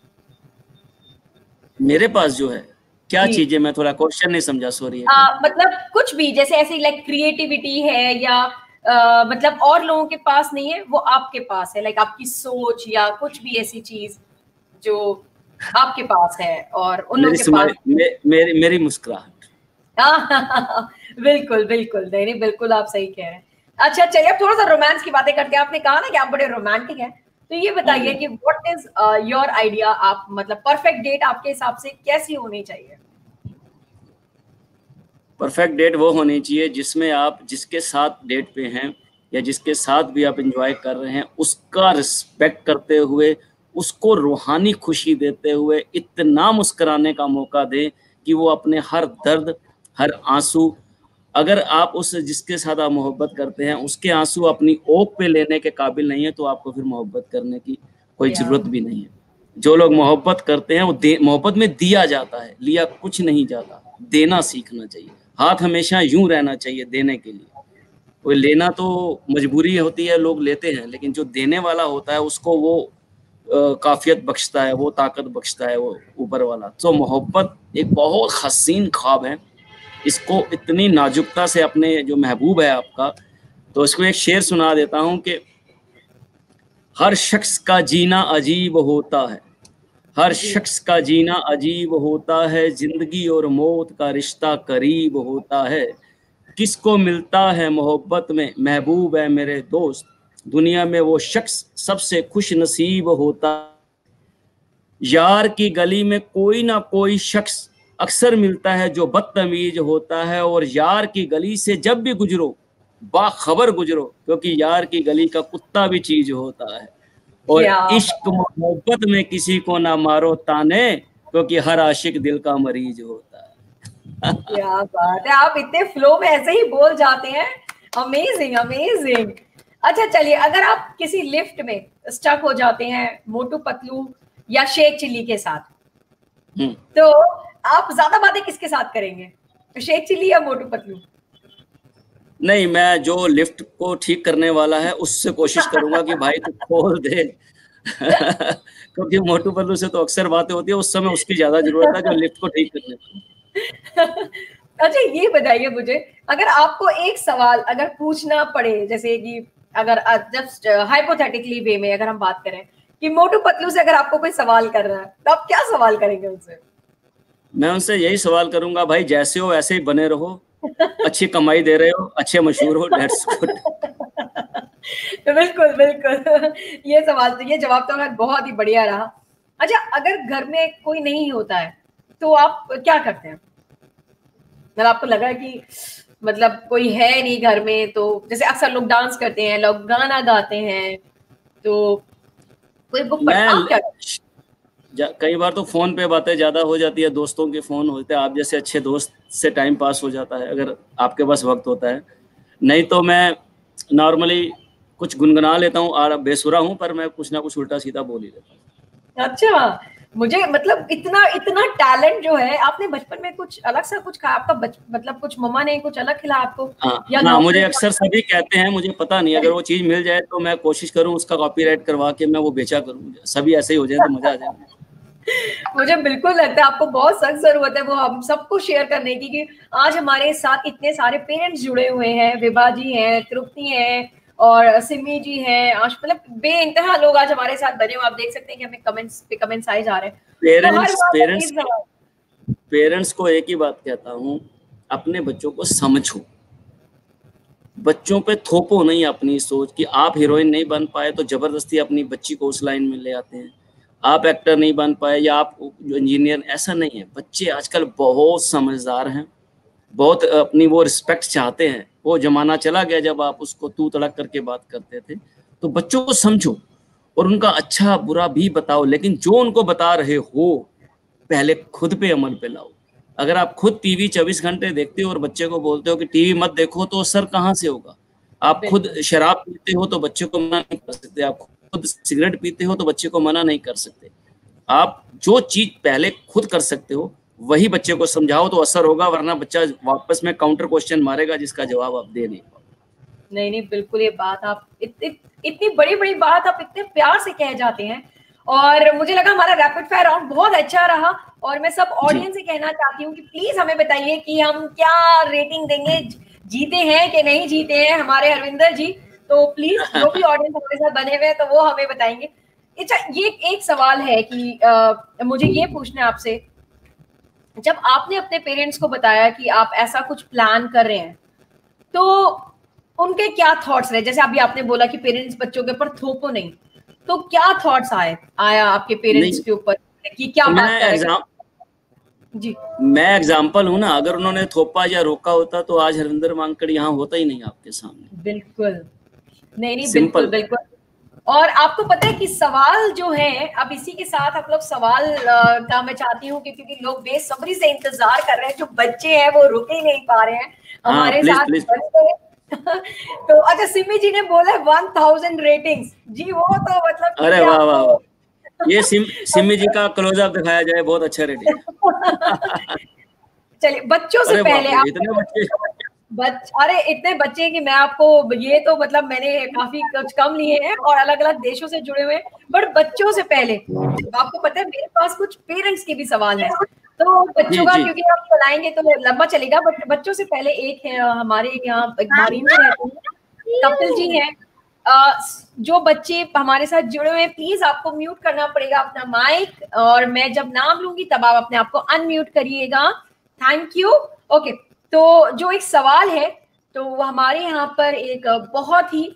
मेरे पास जो है क्या चीज है? मैं थोड़ा क्वेश्चन नहीं समझा, सॉरी। मतलब कुछ भी, जैसे ऐसी लाइक क्रिएटिविटी है या मतलब और लोगों के पास नहीं है, वो आपके पास है, लाइक आपकी सोच या कुछ भी ऐसी चीज जो आपके पास है और उन लोगों के पास। मेरी मुस्कुराहट। बिल्कुल बिल्कुल, नहीं बिल्कुल आप सही कह रहे हैं। अच्छा चलिए, अब थोड़ा सा रोमांस की बातें करते हैं। आपने कहा ना कि आप बड़े रोमांटिक हैं, तो ये बताइए कि व्हाट इज योर आइडिया, आप मतलब परफेक्ट डेट आपके हिसाब से कैसी होनी चाहिए? परफेक्ट डेट वो होनी चाहिए जिसमें आप जिसके साथ डेट पे हैं या जिसके साथ भी आप एंजॉय कर रहे हैं, उसका रिस्पेक्ट करते हुए, उसको रूहानी खुशी देते हुए इतना मुस्कुराने का मौका दें कि वो अपने हर दर्द, हर आंसू, अगर आप उस जिसके साथ आप मोहब्बत करते हैं उसके आंसू अपनी ओक पे लेने के काबिल नहीं है, तो आपको फिर मोहब्बत करने की कोई जरूरत भी नहीं है। जो लोग मोहब्बत करते हैं वो मोहब्बत में दिया जाता है, लिया कुछ नहीं जाता। देना सीखना चाहिए, हाथ हमेशा यूं रहना चाहिए देने के लिए। कोई लेना तो मजबूरी होती है, लोग लेते हैं, लेकिन जो देने वाला होता है उसको वो काफियत बख्शता है, वो ताकत बख्शता है, वो ऊपर वाला। तो मोहब्बत एक बहुत हसीन ख्वाब है, इसको इतनी नाजुकता से अपने जो महबूब है आपका, तो इसको एक शेर सुना देता हूँ कि हर शख्स का जीना अजीब होता है, हर शख्स का जीना अजीब होता है, जिंदगी और मौत का रिश्ता करीब होता है। किसको मिलता है मोहब्बत में महबूब है मेरे दोस्त, दुनिया में वो शख्स सबसे खुश नसीब होता। यार की गली में कोई ना कोई शख्स अक्सर मिलता है जो बदतमीज होता है, और यार की गली से जब भी गुजरो बाखबर गुजरो, क्योंकि यार की गली का कुत्ता भी चीज होता है। और इश्क मोहब्बत में किसी को ना मारो ताने, क्योंकि हर आशिक दिल का मरीज होता है। क्या बात है, आप इतने फ्लो में ऐसे ही बोल जाते हैं। Amazing amazing. अच्छा चलिए, अगर आप किसी लिफ्ट में स्टक हो जाते हैं मोटू पतलू या शेख चिल्ली के साथ, तो आप ज्यादा बातें किसके साथ करेंगे, शेख चिल्ली या मोटू पतलू? नहीं, मैं जो लिफ्ट को ठीक करने वाला है उससे कोशिश करूंगा कि भाई तू खोल दे। क्योंकि मोटू पतलू से तो अक्सर बातें होती है, उस समय उसकी ज्यादा जरूरत है जो लिफ्ट को ठीक करने को। अच्छा ये बताइए मुझे, अगर आपको एक सवाल अगर पूछना पड़े, जैसे कि अगर जस्ट हाइपोथेटिकली वे में अगर हम बात करें कि मोटू पतलू से अगर आपको कोई सवाल कर रहा है तो आप क्या सवाल करेंगे उनसे? मैं उनसे यही सवाल करूंगा, भाई जैसे हो ऐसे ही बने रहो, अच्छी कमाई दे रहे हो, अच्छे मशहूर हो, दैट्स गुड। बिल्कुल बिल्कुल, ये सवाल तो, ये जवाब तो बहुत ही बढ़िया रहा। अच्छा, अगर घर में कोई नहीं होता है तो आप क्या करते हैं? मतलब आपको लगा कि मतलब कोई है नहीं घर में, तो जैसे अक्सर लोग डांस करते हैं, लोग गाना गाते हैं, तो कोई बुक पढ़, आप क्या? कई बार तो फोन पे बातें ज्यादा हो जाती है, दोस्तों के फोन होते हैं, आप जैसे अच्छे दोस्त से टाइम पास हो जाता है अगर आपके पास वक्त होता है। नहीं तो मैं नॉर्मली कुछ गुनगुना लेता हूँ, और बेसुरा हूँ पर मैं कुछ ना कुछ उल्टा सीधा बोल ही लेता हूँ। अच्छा, मुझे मतलब इतना इतना टैलेंट जो है, आपने बचपन में कुछ अलग सा कुछ खाया? आपका मतलब कुछ मम्मा ने कुछ अलग खिलाया आपको? हाँ, मुझे अक्सर सभी कहते हैं, मुझे पता नहीं, अगर वो चीज मिल जाए तो मैं कोशिश करूँ उसका कॉपीराइट करवा के मैं वो बेचा करूँ, सभी ऐसे ही हो जाए तो मजा आ जाए। मुझे बिल्कुल लगता है आपको बहुत सख्त जरूरत है वो हम सबको शेयर करने की, कि आज हमारे साथ इतने सारे पेरेंट्स जुड़े हुए हैं, विभा जी हैं, तृप्ति हैं और सिमी जी हैं, आज मतलब बेइंतहा लोग आज हमारे साथ बने हुए। आप देख सकते हैं कि हमें कमेंट्स पे कमेंट्स आए जा रहे हैं। पेरेंट्स को एक ही बात कहता हूँ, अपने बच्चों को समझो, बच्चों पे थोपो नहीं अपनी सोच कि आप हीरोइन नहीं बन पाए तो जबरदस्ती अपनी बच्ची को उस लाइन में ले आते हैं, आप एक्टर नहीं बन पाए या आप इंजीनियर, ऐसा नहीं है। बच्चे आजकल बहुत समझदार हैं, बहुत अपनी वो रिस्पेक्ट चाहते हैं। वो जमाना चला गया जब आप उसको तू तड़क करके बात करते थे। तो बच्चों को समझो और उनका अच्छा बुरा भी बताओ, लेकिन जो उनको बता रहे हो पहले खुद पे अमल पे लाओ। अगर आप खुद टीवी 24 घंटे देखते हो और बच्चे को बोलते हो कि टीवी मत देखो, तो असर कहाँ से होगा? आप खुद शराब पीते हो तो बच्चे को मना नहीं कर सकते, आप खुद सिगरेट पीते हो तो बच्चे को मना नहीं कर सकते। आप जो चीज पहले खुद कर सकते हो वही बच्चे को समझाओ तो असर होगा, वरना बच्चा वापस में काउंटर क्वेश्चन मारेगा जिसका जवाब आप दे नहीं पाओ। नहीं, बिल्कुल, ये बात आप इतनी बड़ी बड़ी बात आप इतने प्यार से कह जाते हैं। और मुझे लगा हमारा रैपिड फायर राउंड बहुत अच्छा रहा, और मैं सब ऑडियंस से कहना चाहती हूँ कि प्लीज हमें बताइए कि हम क्या रेटिंग देंगे, जीते हैं कि नहीं जीते हैं हमारे हरविंदर जी। तो प्लीज जो भी ऑडियंस हमारे साथ बने हुए हैं तो वो हमें बताएंगे। अच्छा, ये एक सवाल है कि मुझे ये पूछना है आपसे, जब आपने अपने पेरेंट्स को बताया कि आप ऐसा कुछ प्लान कर रहे हैं, तो उनके क्या थॉट्स रहे? जैसे अभी आपने बोला कि पेरेंट्स बच्चों के ऊपर थोपो नहीं, तो क्या थॉट्स आया आपके पेरेंट्स के ऊपर कि क्या बात कर रहे हैं? जी, मैं एग्जाम्पल हूँ ना, अगर उन्होंने थोपा या रोका होता तो आज हरविंदर मांकड़ यहाँ होता ही नहीं आपके सामने। बिल्कुल नहीं, बिल्कुल बिल्कुल। और आपको पता है कि सवाल जो है, अब इसी के साथ आप लोग सवाल का मैं चाहती हूँ कि क्योंकि लोग बेसब्री से इंतजार कर रहे हैं, जो बच्चे हैं वो रुक ही नहीं पा रहे हैं हमारे साथ। तो अच्छा, सिमी जी ने बोला 1000 रेटिंग्स जी, वो तो मतलब अरे वाह वाह वाह, ये सिमी जी का क्लोजअप दिखाया जाए, बहुत अच्छा रेटिंग। चलिए, बच्चों से पहले आप इतने बच्चे, अरे इतने बच्चे कि मैं आपको, ये तो मतलब मैंने काफी कुछ कम लिए हैं और अलग अलग देशों से जुड़े हुए हैं, बट बच्चों से पहले आपको पता है मेरे पास कुछ पेरेंट्स के भी सवाल है, तो बच्चों का क्योंकि आप चलाएंगे तो लंबा चलेगा, बट बच्चों से पहले एक है हमारे यहाँ बारीन में रहते हैं, कपिल जी हैं, जो बच्चे हमारे साथ जुड़े हुए हैं, प्लीज आपको म्यूट करना पड़ेगा अपना माइक, और मैं जब नाम लूंगी तब आप अपने आप को अनम्यूट करिएगा। Thank you. ओके, तो जो एक सवाल है, तो हमारे यहाँ पर एक बहुत ही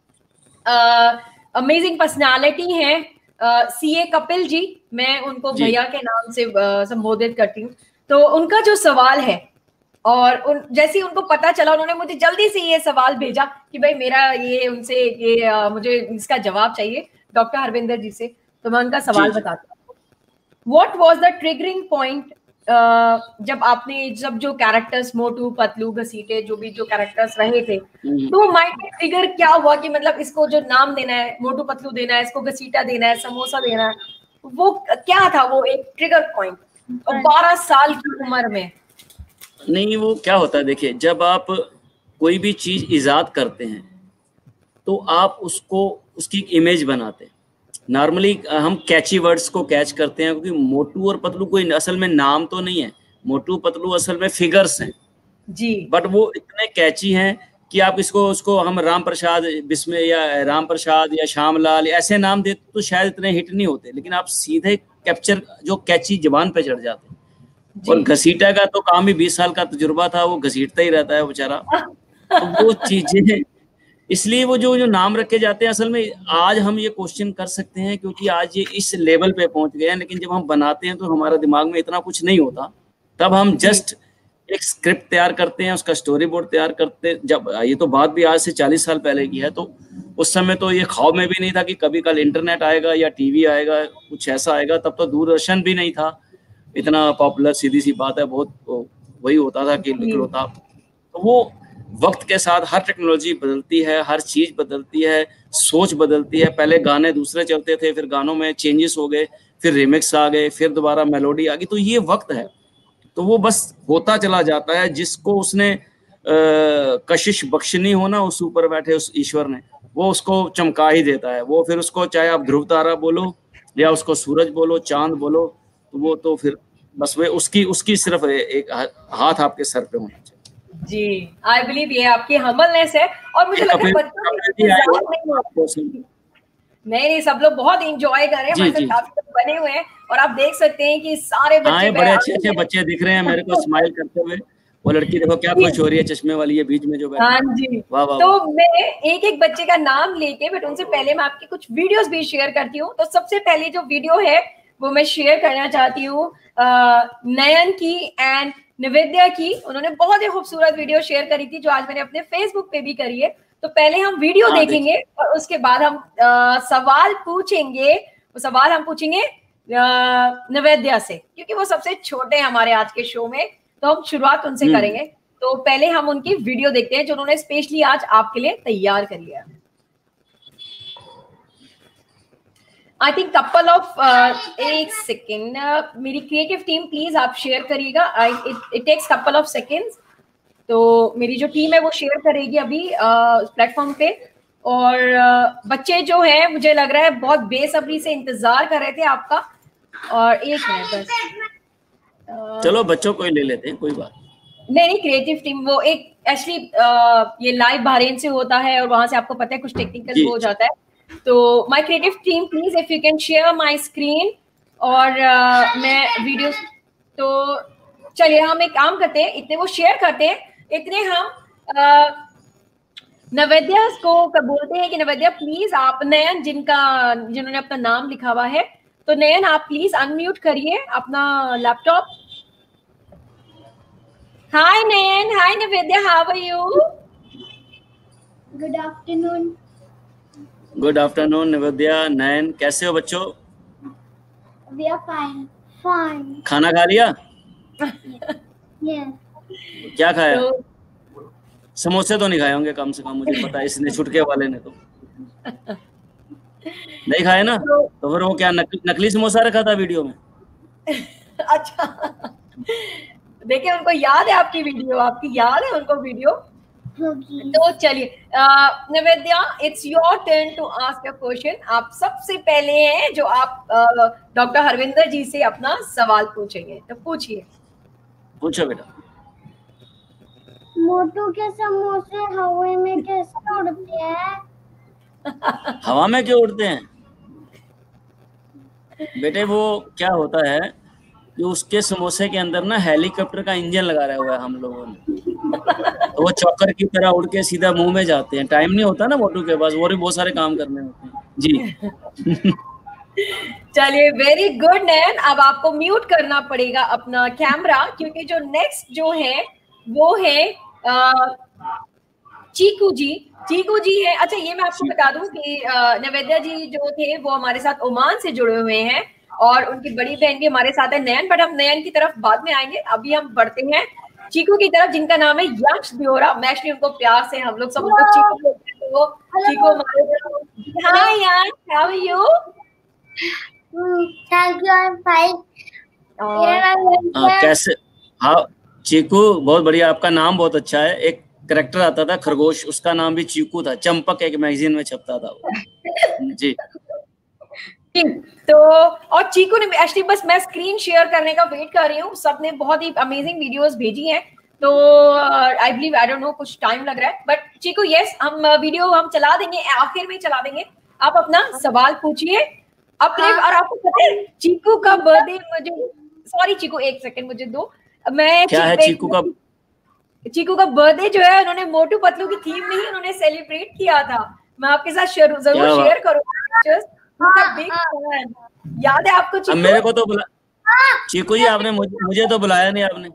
अमेजिंग पर्सनालिटी है सीए कपिल जी, मैं उनको भैया के नाम से संबोधित करती हूँ। तो उनका जो सवाल है, और जैसे ही उनको पता चला, उन्होंने मुझे जल्दी से ये सवाल भेजा कि भाई मेरा ये उनसे ये मुझे इसका जवाब चाहिए डॉक्टर हरविंदर जी से। तो मैं उनका सवाल बताती हूँ। What was the triggering point, जब जो कैरेक्टर्स मोटू पतलू घसीटे जो भी जो कैरेक्टर्स रहे थे, तो माइंड में ट्रिगर क्या हुआ कि मतलब इसको जो नाम देना है, मोटू पतलू देना है, इसको घसीटा देना है, समोसा देना है, वो क्या था वो एक ट्रिगर पॉइंट, और 12 साल की उम्र में? नहीं, वो क्या होता है, देखिए, जब आप कोई भी चीज इजाद करते हैं तो आप उसको उसकी इमेज बनाते हैं। नॉर्मली हम कैची वर्ड्स को कैच करते हैं, क्योंकि मोटू और पतलू कोई असल में नाम तो नहीं है, मोटू पतलू असल में फिगर्स हैं जी, बट वो इतने कैची हैं कि आप इसको उसको हम राम प्रसाद बिस्मिल या राम प्रसाद या श्यामलाल ऐसे नाम देते तो शायद इतने हिट नहीं होते, लेकिन आप सीधे कैप्चर जो कैची जबान पे चढ़ जाते हैं। और घसीटा का तो काम ही 20 साल का तजुर्बा था, वो घसीटता ही रहता है बेचारा। तो वो चीजें, इसलिए वो जो नाम रखे जाते हैं, असल में आज हम ये क्वेश्चन कर सकते हैं क्योंकि आज ये इस लेवल पे पहुंच गए हैं, लेकिन जब हम बनाते हैं तो हमारा दिमाग में इतना कुछ नहीं होता। तब हम जस्ट एक स्क्रिप्ट तैयार करते हैं, उसका स्टोरी बोर्ड तैयार करते। जब ये तो बात भी आज से 40 साल पहले की है, तो उस समय तो ये ख्वाब में भी नहीं था कि कभी कल इंटरनेट आएगा या टीवी आएगा, कुछ ऐसा आएगा। तब तो दूरदर्शन भी नहीं था इतना पॉपुलर, सीधी सी बात है, बहुत वही होता था कि इकलौता। तो वो वक्त के साथ हर टेक्नोलॉजी बदलती है, हर चीज बदलती है, सोच बदलती है। पहले गाने दूसरे चलते थे, फिर गानों में चेंजेस हो गए, फिर रिमिक्स आ गए, फिर दोबारा मेलोडी आ गई। तो ये वक्त है, तो वो बस होता चला जाता है। जिसको उसने कशिश बख्शनी हो ना, उस ऊपर बैठे उस ईश्वर ने, वो उसको चमका ही देता है। वो फिर उसको चाहे आप ध्रुव तारा बोलो या उसको सूरज बोलो, चांद बोलो, तो वो तो फिर बस वे उसकी सिर्फ एक हाथ आपके सर पे होना चाहिए। जी, आई बिलीव ये आपकी हम्बलनेस है। और मुझे लगता है बच्चों नहीं, सब लोग बहुत एंजॉय कर रहे हैं, मतलब काफी लोग बने हुए हैं। और आप देख सकते हैं कि सारे बच्चे बड़े अच्छे बच्चे दिख रहे हैं मेरे को स्माइल करते हुए। वो लड़की देखो क्या खुश हो रही है, चश्मे वाली है बीच में जो बैठी। हाँ जी, तो मैं एक एक बच्चे का नाम लेके, बट उनसे पहले मैं आपकी कुछ वीडियोस भी शेयर करती हूँ। तो सबसे पहले जो वीडियो है वो मैं शेयर करना चाहती हूँ नयन की एंड निवेद्या की। उन्होंने बहुत ही खूबसूरत वीडियो शेयर करी थी, जो आज मैंने अपने फेसबुक पे भी करी है। तो पहले हम वीडियो देखेंगे और उसके बाद हम सवाल पूछेंगे। वो सवाल हम पूछेंगे निवेद्या से, क्योंकि वो सबसे छोटे हैं हमारे आज के शो में, तो हम शुरुआत उनसे करेंगे। तो पहले हम उनकी वीडियो देखते हैं जो उन्होंने स्पेशली आज आपके लिए तैयार करी है। आई थिंक कपल ऑफ एक सेकेंड, मेरी क्रिएटिव टीम प्लीज आप शेयर करिएगा। It takes couple of seconds. तो मेरी जो टीम है वो शेयर करेगी अभी प्लेटफॉर्म पे। और बच्चे जो है मुझे लग रहा है बहुत बेसब्री से इंतजार कर रहे थे आपका। और एक मिनट बस, चलो बच्चों को ही ले लेते हैं, कोई बात नहीं, क्रिएटिव टीम वो एक एक्चुअली ये लाइव बहरीन से होता है और वहां से आपको पता है कुछ टेक्निकल हो जाता है। तो my creative team please if you can share my screen और मैं वीडियो। तो चलिए हम एक काम करते हैं, इतने वो शेयर करते हैं, इतने हम निवेद्या को बोलते हैं कि निवेद्या प्लीज आप, नयन जिन्होंने अपना नाम लिखा हुआ है, तो नयन आप प्लीज अनम्यूट करिए अपना laptop. Hi Nayan, hi Nivedya, how are you? Good afternoon. Good afternoon Nivedya, Nayan, कैसे हो बच्चों? We are fine. फाइन। खाना खा लिया? यस। क्या खाया? समोसे तो नहीं खाए होंगे कम से कम, मुझे पता है, इसने छुटके वाले ने तो नहीं खाए ना। तो फिर वो क्या नकली समोसा रखा था वीडियो में? अच्छा, देखिए उनको याद है आपकी वीडियो, आपकी याद है उनको वीडियो। तो चलिए Nivedya, it's your turn to ask a question. आप सबसे पहले हैं जो आप डॉक्टर हरविंदर जी से अपना सवाल पूछेंगे, तो पूछिए। पूछो बेटा। मोटू के समोसे हवा में कैसे उड़ते हैं? हवा में क्यों उड़ते हैं बेटे? वो क्या होता है कि उसके समोसे के अंदर ना हेलीकॉप्टर का इंजन लगा रहा हुआ है हम लोगों ने, तो वो चौकर की तरह उड़ के सीधा मुंह में जाते हैं। टाइम नहीं होता ना मोटू के पास, वो भी बहुत सारे काम करने होते हैं जी। चलिए, वेरी गुड नयन। अब आपको म्यूट करना पड़ेगा अपना कैमरा, क्योंकि जो नेक्स्ट जो है वो है चीकू जी। चीकू जी है। अच्छा, ये मैं आपको बता दूं कि निवेद्या जी जो थे वो हमारे साथ ओमान से जुड़े हुए हैं और उनकी बड़ी बहन भी हमारे साथ है नयन, बट हम नयन की तरफ बाद में आएंगे। अभी हम बढ़ते हैं चीकू की तरफ, जिनका नाम है यश दियोरा। मैं एक्चुअली उनको प्यार से, हम लोग सब उनको चीकू बोलते हैं, तो वो चीकू हमारे। Hi Yash, how are you? Thank you, I am fine. कैसे? हाँ चीकू, बहुत बढ़िया, आपका नाम बहुत अच्छा है। एक करेक्टर आता था खरगोश, उसका नाम भी चीकू था, चंपक एक मैगजीन में छपता था वो। जी तो और चीकू ने एक्चुअली, बस मैं स्क्रीन शेयर करने का वेट कर रही हूँ। सबने बहुत ही अमेजिंग वीडियोस भेजी हैं, तो I believe, I don't know, कुछ टाइम लग रहा है, बट चीकू यस, हम वीडियो हम चला देंगे, आखिर में चला देंगे। आप अपना सवाल पूछिए अपने। और आपको पता है चीकू का बर्थडे, मुझे सॉरी चीकू एक सेकंड मुझे दो, मैं क्या है चीकू का बर्थडे जो है उन्होंने मोटू पतलू की थीम में ही उन्होंने सेलिब्रेट किया था। मैं आपके साथ जरूर शेयर करूंगा। याद है आपको चीकू? मेरे को तो चीकू जी आपने मुझे तो बुलाया नहीं आपने।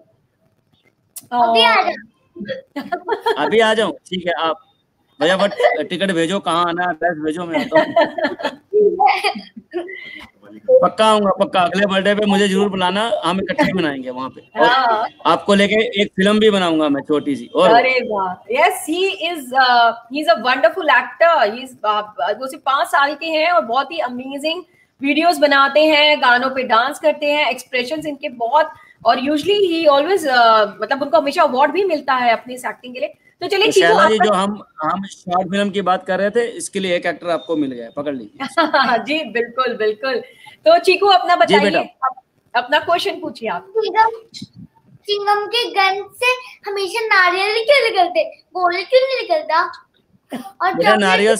अभी आ जाऊं? ठीक है, आप भैया बट टिकट भेजो, कहाँ आना है, एड्रेस भेजो, मैं आता हूँ। पक्का आऊंगा, पक्का। अगले बर्थडे पे मुझे जरूर बुलाना, हम इकट्ठे बनाएंगे वहाँ पे। और आपको लेके एक फिल्म भी बनाऊंगा मैं, छोटी सी। और अरे वाह, yes, he is a wonderful actor. He is वो सिर्फ 5 साल के हैं और बहुत ही अमेजिंग वीडियोस बनाते हैं, गानों पे डांस करते हैं, एक्सप्रेशंस इनके बहुत, और यूजुअली ही ऑलवेज मतलब उनको हमेशा अवार्ड भी मिलता है अपनी इस एक्टिंग के लिए। तो चलिए शैला जी, जो हम शॉर्ट फिल्म की बात कर रहे थे, इसके लिए एक एक्टर आपको मिल गया, पकड़ लीजिए। जी बिल्कुल बिल्कुल। तो चीकू अपना बताइए, अपना क्वेश्चन पूछिए आप। चिंगम के गन से हमेशा नारियल क्यों निकलते, गोले क्यों नहीं निकलता? और बेटा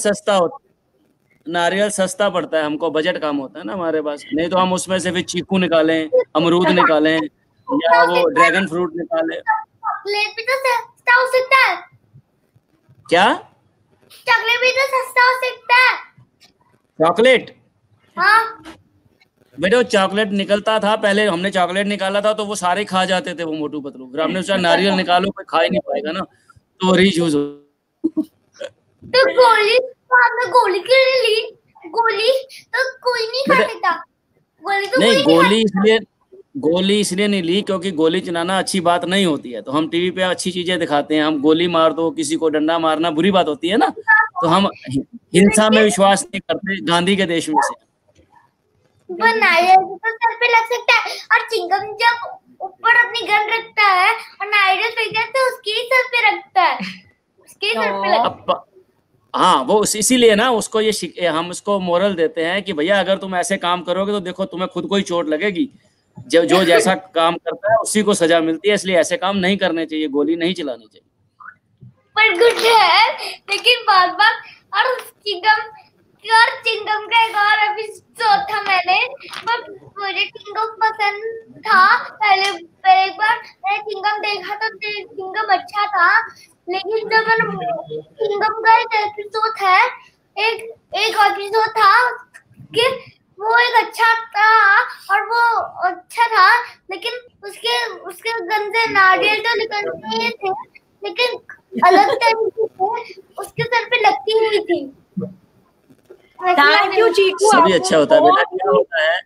नारियल सस्ता पड़ता है, हमको बजट कम होता है ना हमारे पास, नहीं तो हम उसमें से फिर चीकू निकालें, अमरूद निकालें, या वो ड्रैगन फ्रूट निकालें। चॉकलेट भी तो सस्ता हो सकता है। क्या? चॉकलेट भी तो सस्ता हो सकता है। चॉकलेट? हाँ बेटे, वो चॉकलेट निकलता था पहले, हमने चॉकलेट निकाला था तो वो सारे खा जाते थे वो मोटू पतलू। फिर हमने सोचा नारियल निकालो, कोई खा ही नहीं पाएगा ना, तो रीयूज हो। तो गोली, तो आपने गोली क्यों नहीं ली? गोली तो कोई नहीं खा सकता। गोली तो नहीं, गोली इसलिए नहीं ली क्योंकि गोली चलाना अच्छी बात नहीं होती है। तो हम टीवी पे अच्छी चीजें दिखाते हैं, हम गोली मार दो, किसी को डंडा मारना बुरी बात होती है ना, तो हम हिंसा में विश्वास नहीं करते, गांधी के देश में से। नारियल तो सर पे लग सकता है, और चिंगम जब ऊपर अपनी गन रखता है और नारियल फेंकता है तो उसके ही सर पे रखता है, उसके सर पे लगता है। हाँ, वो इसीलिए ना उसको हम उसको मोरल देते हैं कि भैया अगर तुम ऐसे काम करोगे तो देखो तुम्हें खुद को ही चोट लगेगी। जो जैसा काम करता है उसी को सजा मिलती है, इसलिए ऐसे काम नहीं करने चाहिए, गोली नहीं चलानी चाहिए। पर गुड है, लेकिन बार-बार और चिंगम का एक और एपिसोड था, मुझे चिंगम पसंद था। पहले एक बार मैंने चिंगम देखा तो चिंगम अच्छा था, लेकिन जब मैंने चिंगम का एक एपिसोड है, एक एपिसोड था कि वो एक अच्छा था और वो अच्छा था, लेकिन उसके गंदे नारियल तो निकलते थे, लेकिन अलग तरीके से उसके सर पे लगती हुई थी। थैंक यू चीकू, सभी अच्छा होता है। बेटा क्या होता है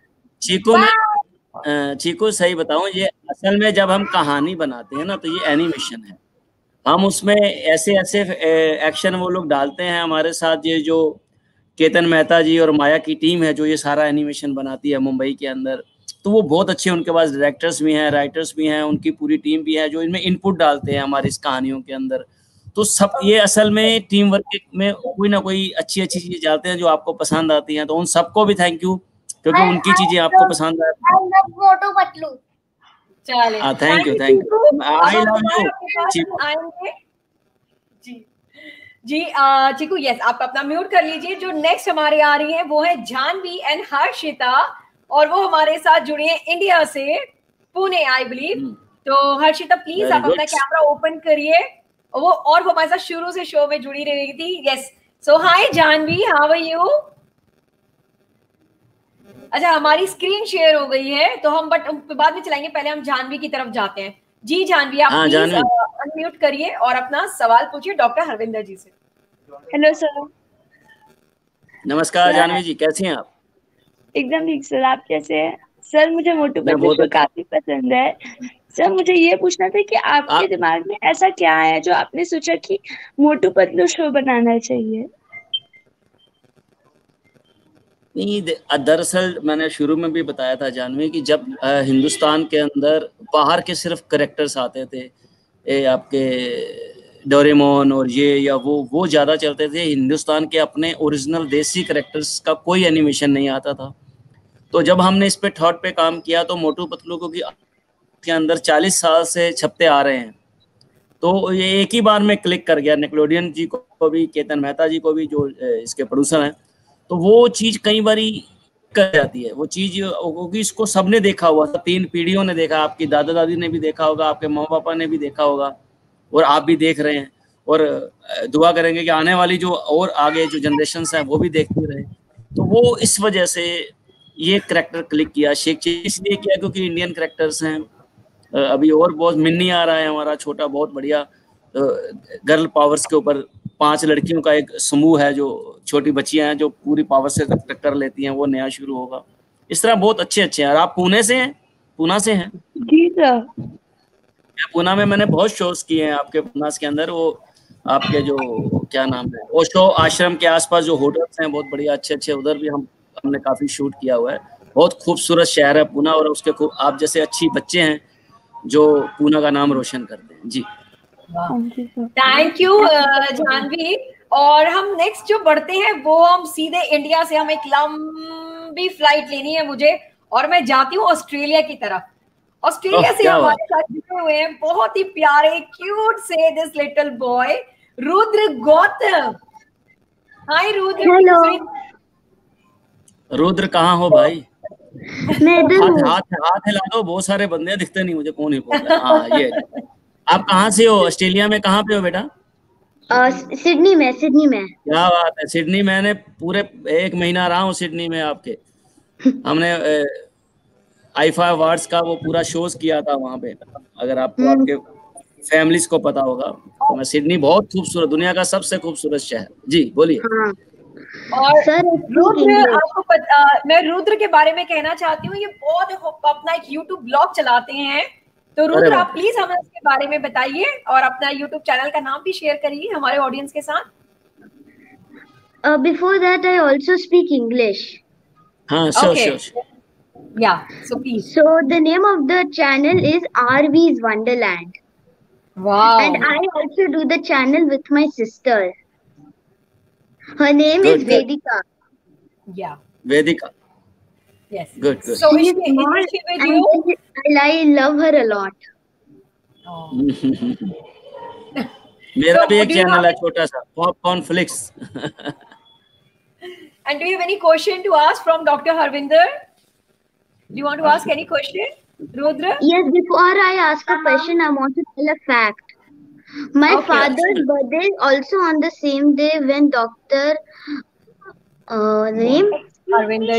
चीकू, सही बताऊं, ये असल में जब हम कहानी बनाते हैं ना तो ये एनिमेशन है, हम उसमें ऐसे एक्शन वो लोग डालते हैं हमारे साथ। ये जो केतन मेहता जी और माया की टीम है जो ये सारा एनिमेशन बनाती है मुंबई के अंदर, तो वो बहुत अच्छे, उनके पास डायरेक्टर्स भी हैं, राइटर्स भी हैं, उनकी पूरी टीम भी है जो इनमें इनपुट डालते हैं हमारी इस कहानियों के अंदर। तो सब ये असल में टीम वर्क में कोई ना कोई अच्छी चीजें डालते हैं जो आपको पसंद आती हैं, तो उन सबको भी थैंक यू, क्योंकि उनकी चीजें आपको पसंद आती हैं। मोटू पतलू, चलिए thank you I love you जी। चीकू यस, आप अपना म्यूट कर लीजिए। जो नेक्स्ट हमारे आ रही है वो है जानवी एंड हर्षिता, और वो हमारे साथ जुड़ी है इंडिया से, पुणे आई बिलीव। तो हर्षिता प्लीज आप अपना कैमरा ओपन करिए। वो हमारे साथ शुरू से शो में जुड़ी रही थी। Yes, so hi Janvi, how are you? अच्छा, हमारी स्क्रीन शेयर हो गई है तो हम बाद में चलाएंगे, पहले हम जानवी की तरफ जाते हैं। जी जानवी, आप प्लीज अनम्यूट करिए और अपना सवाल पूछिए डॉक्टर हरविंदर जी से। Hello sir. नमस्कार जानवी जी, कैसी हैं आप? एकदम ठीक सर, आप कैसे हैं? सर मुझे मोटू पतलू शो काफी पसंद है। सर मुझे ये पूछना था कि आपके दिमाग में ऐसा क्या है जो आपने सोचा कि मोटू पतलू शो बनाना चाहिए? नहीं, दरअसल मैंने शुरू में भी बताया था जानवी कि जब हिंदुस्तान के अंदर बाहर के सिर्फ करेक्टर्स आते थे, आपके डोरेमोन और ये या वो ज़्यादा चलते थे, हिंदुस्तान के अपने ओरिजिनल देसी करेक्टर्स का कोई एनिमेशन नहीं आता था। तो जब हमने इस पे थॉट पे काम किया तो मोटू पतलू को के अंदर 40 साल से छपते आ रहे हैं, तो ये एक ही बार में क्लिक कर गया, निकलोडियन जी को भी, केतन मेहता जी को भी, जो इसके प्रोड्यूसर हैं। तो वो चीज कई बारी कर जाती है, वो चीज क्योंकि इसको सबने देखा हुआ, 3 पीढ़ियों ने देखा, आपकी दादा दादी ने भी देखा होगा, आपके माँ पापा ने भी देखा होगा, और आप भी देख रहे हैं, और दुआ करेंगे कि आने वाली जो और आगे जो जनरेशन्स हैं वो भी देखते रहे। तो वो इस वजह से ये करैक्टर क्लिक किया, शेख चिल्ली इसलिए किया क्योंकि इंडियन करैक्टर्स हैं। अभी और बहुत मिन्नी आ रहा है हमारा छोटा, बहुत बढ़िया गर्ल पावर्स के ऊपर 5 लड़कियों का एक समूह है, जो छोटी बच्चियां हैं जो पूरी पावर से टक्कर लेती हैं, वो नया शुरू होगा। इस तरह बहुत अच्छे हैं। और आप पुणे से हैं? पूना से हैं? जी सर। पूना में मैंने बहुत शोज किए हैं आपके पूना के अंदर। वो आपके जो क्या नाम है, ओशो आश्रम के आसपास जो होटल्स हैं बहुत बढ़िया अच्छे, उधर भी हमने काफी शूट किया हुआ है। बहुत खूबसूरत शहर है पूना, और उसके आप जैसे अच्छी बच्चे हैं जो पूना का नाम रोशन करते हैं। जी थैंक यू जानवी। और हम नेक्स्ट जो बढ़ते हैं वो हम सीधे इंडिया से, हम एक लंबी फ्लाइट लेनी है मुझे, और मैं जाती हूँ ऑस्ट्रेलिया की तरफ। ऑस्ट्रेलिया से हमारे साथ जुड़े हुए हैं बहुत ही प्यारे क्यूट से this little boy Rudra Gautam. Hi Rudra. Hello Rudra, कहाँ हो भाई? मैं इधर हूँ। हाथ हिला दो, बहुत सारे बंदे दिखते नहीं मुझे, कौन ही बोल रहा है? हाँ, ये आप कहाँ से हो? ऑस्ट्रेलिया में कहाँ पे हो बेटा? सिडनी में। क्या बात है, सिडनी। मैंने पूरे 1 महीना रहा हूँ सिडनी में आपके। हमने आईफा अवार्ड्स का वो पूरा शोज किया था वहाँ पे, अगर आपको आपके फैमिलीज को पता होगा। तो मैं सिडनी, बहुत खूबसूरत, दुनिया का सबसे खूबसूरत शहर। जी बोलिए। हाँ। और रुद्र, आपको मैं रुद्र के बारे में कहना चाहती हूँ, ये बहुत अपना एक यूट्यूब ब्लॉग चलाते हैं। तो रुद्र, आप प्लीज हमें उसके बारे में बताइए, और अपना यूट्यूब चैनल का नाम भी शेयर करिए हमारे ऑडियंस के साथ। Before that, I also speak English. हाँ, sure. Yeah, so please. So the name of the channel is RV's Wonderland. Wow. And I also do the channel with my sister. Her name is Vedika. Yeah. Vedika. Yes. Good. So is she with you? I love her a lot. Oh. मेरा भी एक channel है छोटा सा, popcorn flicks. And do you have any question to ask from Dr. Harvinder? Do you want to ask any question, Rudra? Yes, before I ask a question, I want to tell a fact. My father's birthday is also on the same day when Dr. name? Harvinder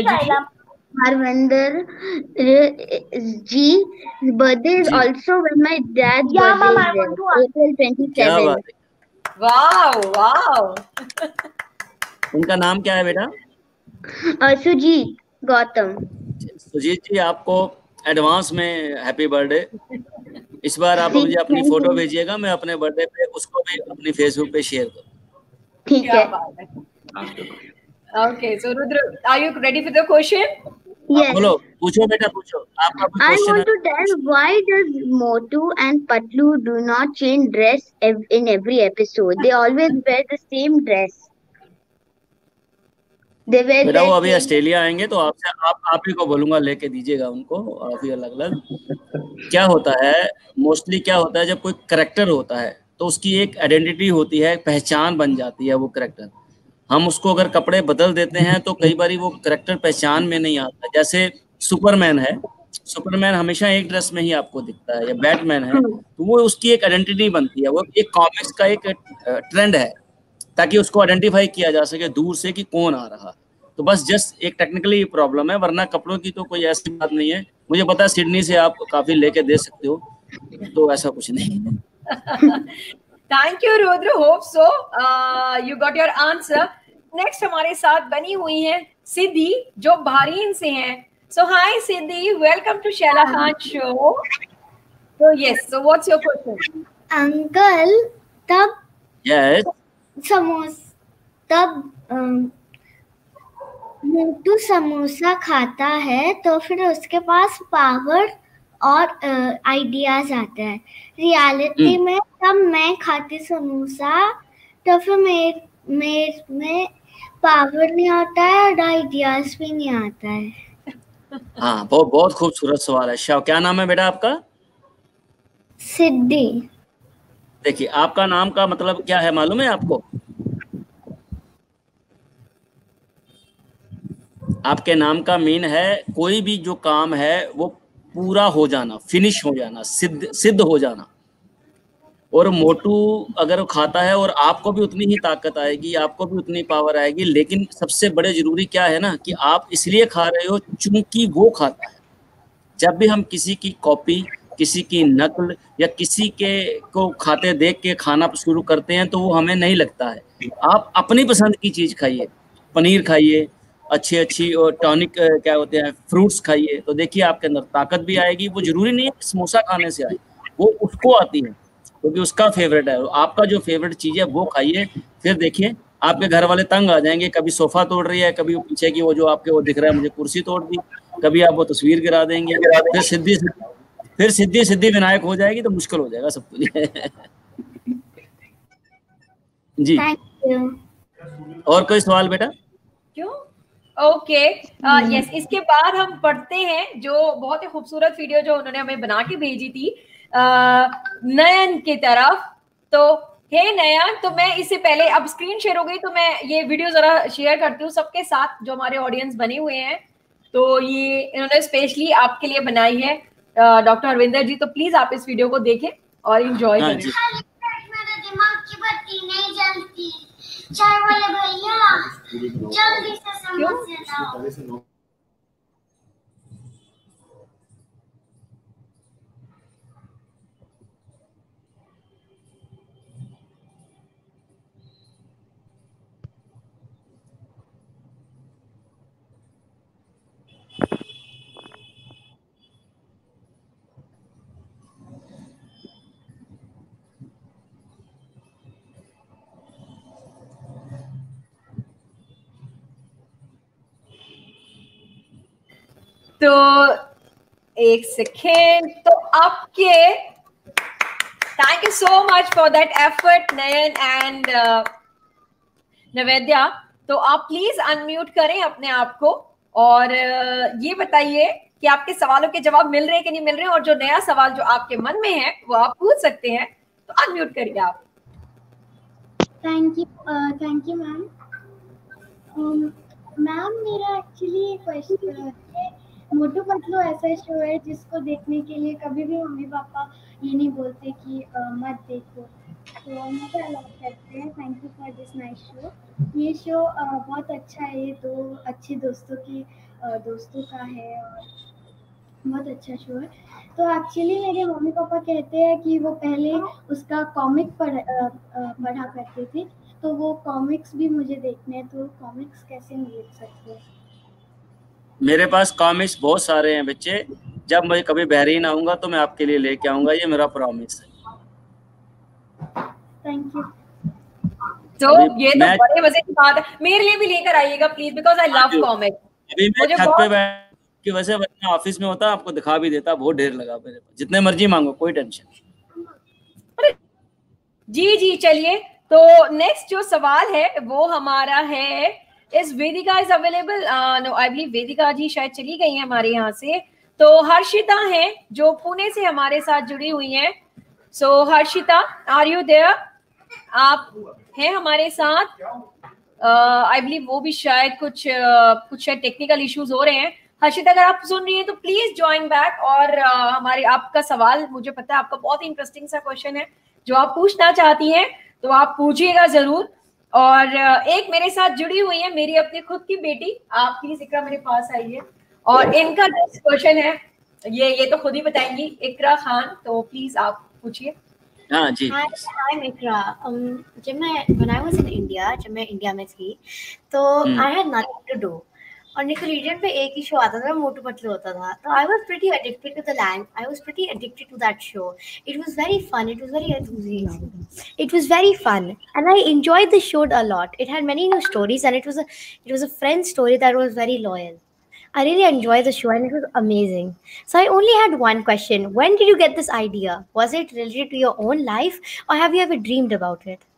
G's birthday is also when my dad's birthday is April 27th. Wow. उनका नाम क्या है बेटा? सुजीत गौतम। सुजीत जी, आपको advance में happy birthday. इस बार आप मुझे अपनी फोटो भेजिएगा, मैं अपने बर्थडे पे उसको भी अपनी फेसबुक पे शेयर करूँ। ठीक है। Okay, so Rudra, are you ready for the question? Yes. बोलो, पूछो बेटा, पूछो। आपका I want to tell why does Motu and Patlu do not change dress in every episode? They always wear the same dress. बेटा वो अभी Australia आएंगे तो आपसे आप ही को बोलूंगा, लेके दीजिएगा उनको। आप ही अलग क्या होता है, मोस्टली क्या होता है, जब कोई करेक्टर होता है तो उसकी एक आइडेंटिटी होती है, पहचान बन जाती है वो करेक्टर। हम उसको अगर कपड़े बदल देते हैं तो कई बार वो करेक्टर पहचान में नहीं आता। जैसे सुपरमैन है, सुपरमैन हमेशा एक ड्रेस में ही आपको दिखता है, या बैटमैन है तो वो उसकी एक आइडेंटिटी बनती है। वो एक कॉमिक्स का एक ट्रेंड है ताकि उसको आइडेंटिफाई किया जा सके दूर से कि कौन आ रहा। तो बस जस्ट एक टेक्निकली प्रॉब्लम है, वरना कपड़ों की तो कोई ऐसी बात नहीं है। मुझे पता है सिडनी से आप काफी लेके दे सकते हो, तो ऐसा कुछ नहीं है। Thank you Rudra, hope so you got your answer. Next हमारे साथ बनी हुई है सिद्धि, जो बहरीन से हैं। So hi Siddhi, welcome to Shaila Khan show. So yes, so what's your question? Uncle, तब yes. तब मोटू समोसा खाता है तो फिर उसके पास पावर और आइडियाज आते हैं। रियलिटी में तब मैं खाती समोसा तो फिर मेरे में पावर नहीं आता है और आइडियाज भी नहीं आता है। हाँ, बहुत खूबसूरत सवाल है। क्या नाम है बेटा आपका? सिद्धि। देखिए, आपका नाम का मतलब क्या है मालूम है आपको? आपके नाम का मीन है कोई भी जो काम है वो पूरा हो जाना, फिनिश हो जाना, सिद्ध हो जाना। और मोटू अगर वो खाता है और आपको भी उतनी ही ताकत आएगी, आपको भी उतनी पावर आएगी। लेकिन सबसे बड़े जरूरी क्या है ना कि आप इसलिए खा रहे हो चूंकि वो खाता है। जब भी हम किसी की कॉपी, किसी की नकल या किसी के को खाते देख के खाना शुरू करते हैं तो वो हमें नहीं लगता है। आप अपनी पसंद की चीज खाइए, पनीर खाइए, अच्छी अच्छी और टॉनिक क्या होते हैं, फ्रूट्स खाइए, तो देखिए आपके अंदर ताकत भी आएगी। वो जरूरी नहीं है समोसा खाने से आए, वो उसको आती है क्योंकि उसका फेवरेट है। आपका जो फेवरेट चीज है वो खाइए, फिर देखिए आपके घर वाले तंग आ जाएंगे। कभी सोफा तोड़ रही है, कभी वो पीछे की वो जो आपके वो दिख रहा है मुझे कुर्सी तोड़ दी, कभी आप वो तस्वीर गिरा देंगे, फिर सिद्धि सिद्धि विनायक हो जाएगी तो मुश्किल हो जाएगा सब कुछ। जी, और कोई सवाल बेटा? क्यों? Okay, yes. इसके बाद हम पढ़ते हैं जो बहुत ही खूबसूरत वीडियो जो उन्होंने हमें बना के भेजी थी नयन की तरफ। तो हे नयन, तो मैं इससे पहले, अब स्क्रीन शेयर हो गई तो मैं ये वीडियो जरा शेयर करती हूँ सबके साथ जो हमारे ऑडियंस बने हुए हैं। तो ये इन्होंने स्पेशली आपके लिए बनाई है डॉक्टर हरविंदर जी। तो प्लीज आप इस वीडियो को देखें और इंजॉय करें। मेरे दिमाग की बत्ती नहीं जलती, चाय वाले भैया जल्दी से समोसे लाओ। तो एक सेकेंड, तो आपके thank you so much for that effort Nayan and Navedya. तो आप प्लीज अनम्यूट करें अपने आप को और ये बताइए कि आपके सवालों के जवाब मिल रहे हैं कि नहीं मिल रहे हैं, और जो नया सवाल जो आपके मन में है वो आप पूछ सकते हैं। तो अनम्यूट करिए आप। Thank you ma'am. मैम, मेरा एक्चुअली क्वेश्चन है, मोटू पतलू ऐसा शो है जिसको देखने के लिए कभी भी मम्मी पापा ये नहीं बोलते कि मत देखो, तो मुझे अलाउ करते हैं। Thank you for this nice show. ये शो बहुत अच्छा है, ये दो अच्छे दोस्तों का है और बहुत अच्छा शो है। तो एक्चुअली मेरे मम्मी पापा कहते हैं कि वो पहले उसका कॉमिक पढ़ा करते थे, तो वो कॉमिक्स भी मुझे देखने हैं, तो कॉमिक्स कैसे मिल सकते हैं? मेरे पास कॉमिक्स बहुत सारे हैं बच्चे। जब मैं कभी बहरीन आऊंगा तो मैं आपके लिए लेके आऊंगा, ये मेरा प्रॉमिस है। Thank you. तो ये तो बड़े मजे की बात है, मेरे लिए भी लेकर आइएगा please, because I love comics. अभी मैं छत पे बैठ के वैसे अपने ऑफिस में होता आपको दिखा भी देता, बहुत ढेर लगा मेरे पास, जितने मर्जी मांगो, कोई टेंशन। जी जी, चलिए। तो नेक्स्ट जो सवाल है वो हमारा है, इस Vedika is available? No, I believe Vedika ji शायद चली गई है हमारे यहाँ से। तो हर्षिता है जो पुणे से हमारे साथ जुड़ी हुई हैं। So Harshita, are you there? आप हैं हमारे साथ? आई बिलीव वो भी शायद कुछ शायद टेक्निकल इश्यूज हो रहे हैं। हर्षिता, अगर आप सुन रही हैं तो प्लीज ज्वाइन बैक। और हमारे आपका सवाल, मुझे पता है आपका बहुत इंटरेस्टिंग सा क्वेश्चन है जो आप पूछना चाहती हैं, तो आप पूछिएगा जरूर। और एक मेरे साथ जुड़ी हुई है मेरी अपनी खुद की बेटी, आप प्लीज इकरा मेरे पास आइए। और इनका नेक्स्ट क्वेश्चन है, ये तो खुद ही बताएंगी, इकरा खान। तो प्लीज आप पूछिए। हाँ जी। हाय इकरा। जब मैं इंडिया में थी तो I had nothing to do, और निकोलिडियन पे एक ही शो आता था, मोटू पतलू होता था। तो I was pretty addicted to the land, I was pretty addicted to that show. It was very fun, it was very enthusiastic, it was very fun and I enjoyed the show a lot. It had many new stories and it was a friend story that was very loyal. I really enjoyed the show and it was amazing. So I only had one question. When did you get this idea? Was it related to your own life or have you ever dreamed about it?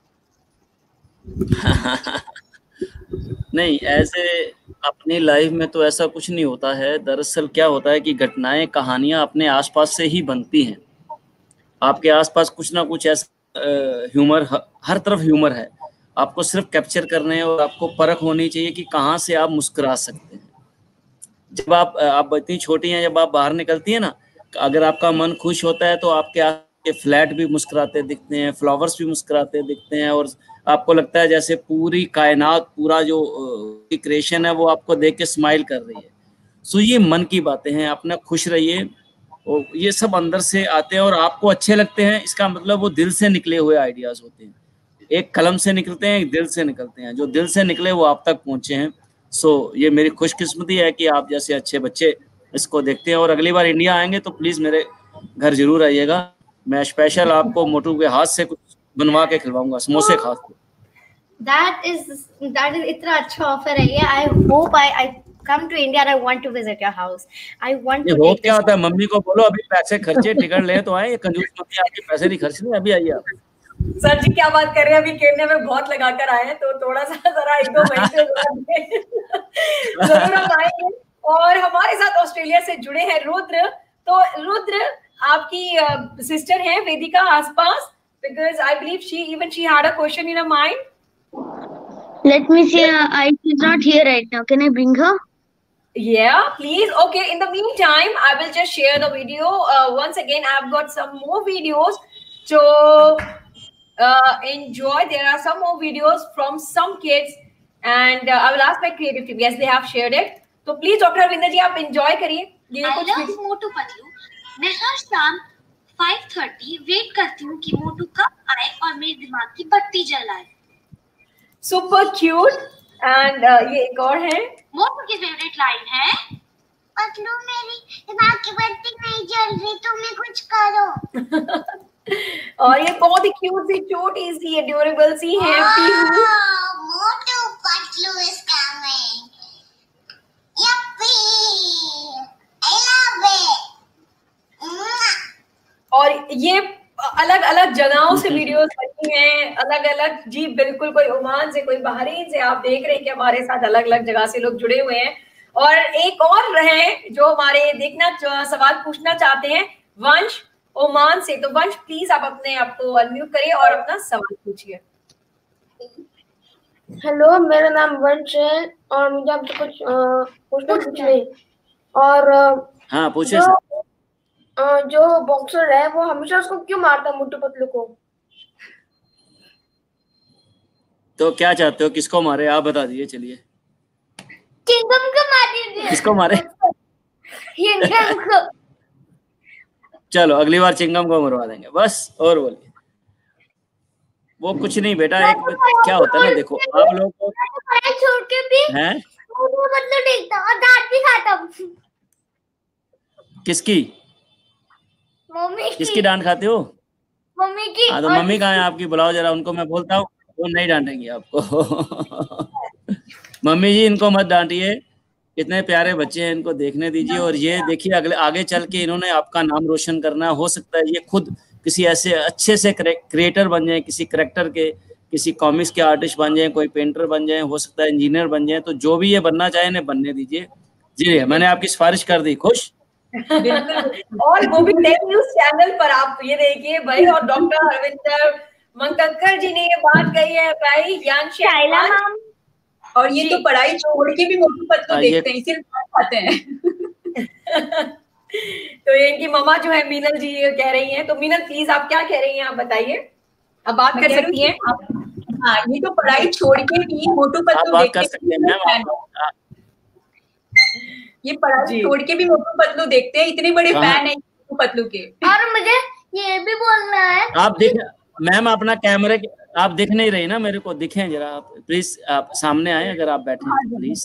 नहीं, ऐसे अपनी life में तो ऐसा कुछ नहीं होता है। दरअसल क्या होता है कि घटनाएं, कहानियां अपने आसपास से ही बनती हैं। आपके आसपास कुछ ना कुछ ऐसा ह्यूमर, हर तरफ ह्यूमर है, आपको सिर्फ कैप्चर करने हैं और आपको परख होनी चाहिए कि कहाँ से आप मुस्कुरा सकते हैं। जब आप इतनी छोटी हैं, जब आप बाहर निकलती हैं ना, अगर आपका मन खुश होता है तो आपके फ्लैट भी मुस्कुराते दिखते हैं, फ्लावर्स भी मुस्कुराते दिखते हैं, और आपको लगता है जैसे पूरी कायनात, पूरा जो क्रिएशन है वो आपको देख के स्माइल कर रही है। सो ये मन की बातें हैं, अपना खुश रहिए, और ये सब अंदर से आते हैं और आपको अच्छे लगते हैं, इसका मतलब वो दिल से निकले हुए आइडियाज होते हैं। एक कलम से निकलते हैं, एक दिल से निकलते हैं, जो दिल से निकले वो आप तक पहुंचे हैं। सो ये मेरी खुशकिस्मती है कि आप जैसे अच्छे बच्चे इसको देखते हैं, और अगली बार इंडिया आएंगे तो प्लीज मेरे घर जरूर आइएगा, मैं स्पेशल आपको मोटू के हाथ से कुछ बनवा के खिलवाऊंगा, समोसे खास। That is इतना अच्छा ऑफर है ये। I hope I come to India and I want to visit your house. I want to take क्या होता है, मम्मी को बोलो अभी पैसे खर्चे, टिकट ले तो आए, कंजूस मम्मी आपके पैसे नहीं खर्च रहे, अभी आइए आप। सर जी क्या बात कर रहे हैं, अभी केन्या में बहुत लगा कर आए हैं, तो थोड़ा सा जरा 1-2 महीने जरूर हम आएंगे। और हमारे साथ ऑस्ट्रेलिया से जुड़े हैं रुद्र। तो रुद्र, आपकी सिस्टर है वेदिका आसपास, because I believe she had a question in her mind. Let me see. She's not here right now. Can I bring her? Yeah, please. Okay. In the meantime, I will just share the video. Once again, I've got some more videos to enjoy. There are some more videos from some kids, and I will ask my creative team. Yes, they have shared it. So please, Dr. Arvinder ji, आप enjoy करिए। I love Motu Patlu. मैं हर शाम 5:30 wait करती हूँ कि मोटू कब आए और मेरे दिमाग की बत्ती जलाए। Super cute। And ये एक और है। मोटू की फेवरेट लाइन है, पतलू मेरी दिमाग की बत्ती नहीं जल रही, तुम्हें कुछ करो। और ये बहुत ही क्यूट सी, छोटी सी, एडोरेबल सी हैप्पी हूँ। Motu Patlu is coming। Yippee! I love it। और ये अलग अलग जगहों से वीडियोस बनी हैं, अलग अलग। जी बिल्कुल, कोई ओमान से, कोई बहरीन से, आप देख रहे हैं कि हमारे साथ अलग अलग जगह से लोग जुड़े हुए हैं। और एक और रहे जो हमारे देखना सवाल पूछना चाहते हैं, वंश ओमान से। तो वंश प्लीज आप अपने आप को अनम्यूट करिए और अपना सवाल पूछिए। हेलो, मेरा नाम वंश है और मुझे आपसे कुछ पूछना है। और हाँ पूछिए। जो बॉक्सर है वो हमेशा उसको क्यों मारता मोटू पतलू को? तो क्या चाहते हो, किसको मारे आप बता दीजिए। चलिए चिंगम को मार दीजिए। किसको मारे? चिंगम को। चलो अगली बार चिंगम को मरवा देंगे बस। और बोलिए। वो कुछ नहीं बेटा, एक क्या होता है ना, देखो आप लोग को छोड़ के भी हैं मोटू पतलू देखता और डांट भी खाता। किसकी? मम्मी किसकी डांट खाते हो? मम्मी की। हाँ तो मम्मी कहाँ है आपकी, बुलाओ जरा उनको, मैं बोलता हूँ वो नहीं डांटेंगी आपको। मम्मी जी इनको मत डांटिए, इतने प्यारे बच्चे हैं, इनको देखने दीजिए। और ये देखिए आगे चल के इन्होंने आपका नाम रोशन करना है। हो सकता है ये खुद किसी ऐसे अच्छे से क्रिएटर बन जाए, किसी करेक्टर के, किसी कॉमिक्स के आर्टिस्ट बन जाए, कोई पेंटर बन जाए, हो सकता है इंजीनियर बन जाए। तो जो भी ये बनना चाहे इन्हें बनने दीजिए। जी मैंने आपकी सिफारिश कर दी। खुश? और वो भी टेक न्यूज चैनल पर आप ये देखिए भाई। और डॉक्टर अरविंदर मंगकर जी ने ये बात कही है भाई, ज्ञान और ये तो पढ़ाई छोड़ के भी मोटू पतलू देखते हैं, सिर्फ खाते हैं। तो ये इनकी मम्मा जो है मीनल जी ये कह रही हैं। तो मीनल प्लीज आप क्या कह रही हैं, आप बताइए, अब बात कर सकती हैं। हाँ, ये तो पढ़ाई छोड़ के भी मोटू पतलू देखते हैं। ये पढ़ाई छोड़ के भी मोटू पतलू देखते हैं, इतने बड़े फैन है मोटू पतलू के। और मुझे ये भी बोलना है, आप देख मैम अपना कैमरे, आप दिख नहीं रही ना मेरे को, दिखें जरा आप प्लीज, आप सामने आए अगर आप बैठे हैं प्लीज।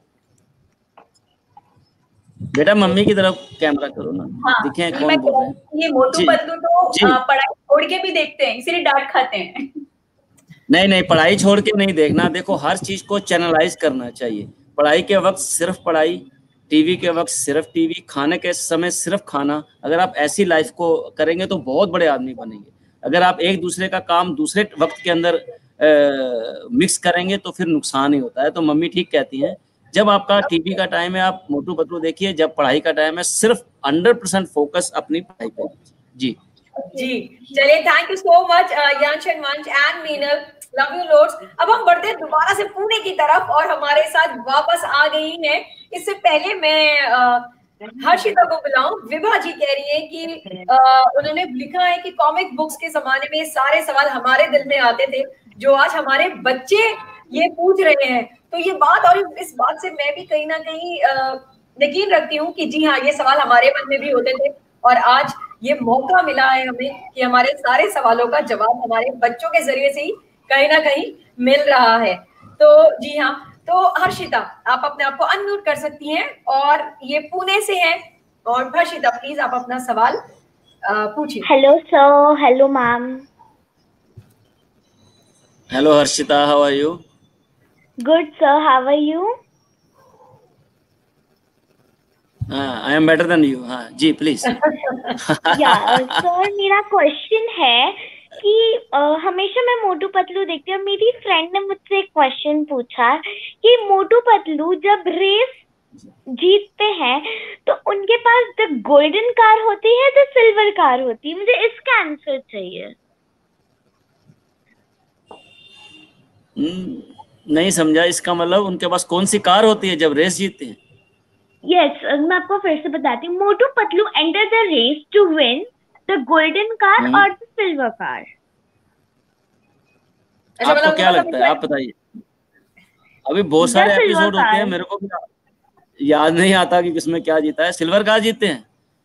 बेटा मम्मी की तरफ कैमरा करो ना। हाँ, दिखें कौन बोल रहे हैं। ये मोटू पतलू तो पढ़ाई छोड़ के भी देखते हैं, इसीलिए डांट खाते हैं। नहीं पढ़ाई छोड़ के नहीं देखना, देखो हर चीज को चैनलाइज करना चाहिए। पढ़ाई के वक्त सिर्फ पढ़ाई, टीवी के वक्त सिर्फ टीवी, खाने के समय सिर्फ खाना। अगर आप ऐसी लाइफ को करेंगे तो बहुत बड़े आदमी बनेंगे। अगर आप एक दूसरे का काम दूसरे वक्त के अंदर मिक्स करेंगे तो फिर नुकसान ही होता है। तो मम्मी ठीक कहती हैं, जब आपका टीवी का टाइम है आप मोटू पतलू देखिए, जब पढ़ाई का टाइम है सिर्फ 100% फोकस अपनी पढ़ाई पे। जी जी चलिए, thank you so much Yansh and Vansh and Meenal, love you loads. अब हम बढ़ते हैं दोबारा से पुणे की तरफ और हमारे साथ वापस आ गई हैं। इससे पहले मैं हर्षिता को बुलाऊं। विभा जी कह रही है कि उन्होंने लिखा है कि कॉमिक बुक्स के जमाने में सारे सवाल हमारे दिल में आते थे जो आज हमारे बच्चे ये पूछ रहे हैं। तो ये बात, और इस बात से मैं भी कहीं ना कहीं यकीन रखती हूँ कि जी हाँ, ये सवाल हमारे मन में भी होते थे और आज ये मौका मिला है हमें कि हमारे सारे सवालों का जवाब हमारे बच्चों के जरिए से ही कहीं ना कहीं मिल रहा है। तो जी हाँ, तो हर्षिता आप अपने आप को अनम्यूट कर सकती हैं और ये पुणे से हैं। और हर्षिता प्लीज आप अपना सवाल पूछिए। Hello sir, hello ma'am. Hello Harshita, how are you? Good sir, how are you? I am better than you. हाँ जी, प्लीज। या सर, मेरा क्वेश्चन है कि हमेशा मैं मोटू पतलू देखती हूँ। मेरी फ्रेंड ने मुझसे एक क्वेश्चन पूछा कि मोटू पतलू जब रेस जीतते हैं तो उनके पास द गोल्डन कार होती है, द सिल्वर कार होती है? मुझे इसका आंसर चाहिए। नहीं समझा, इसका मतलब उनके पास कौन सी कार होती है जब रेस जीतते हैं? यस, मैं आपको फिर से बताती हूँ। Motu Patlu enter the race to win the golden car और द सिल्वर कार। आपको क्या लगता है, आप बताइए। अभी बहुत सारे एपिसोड होते हैं, मेरे को भी याद नहीं आता कि किसमें क्या जीता है। सिल्वर कार जीते हैं?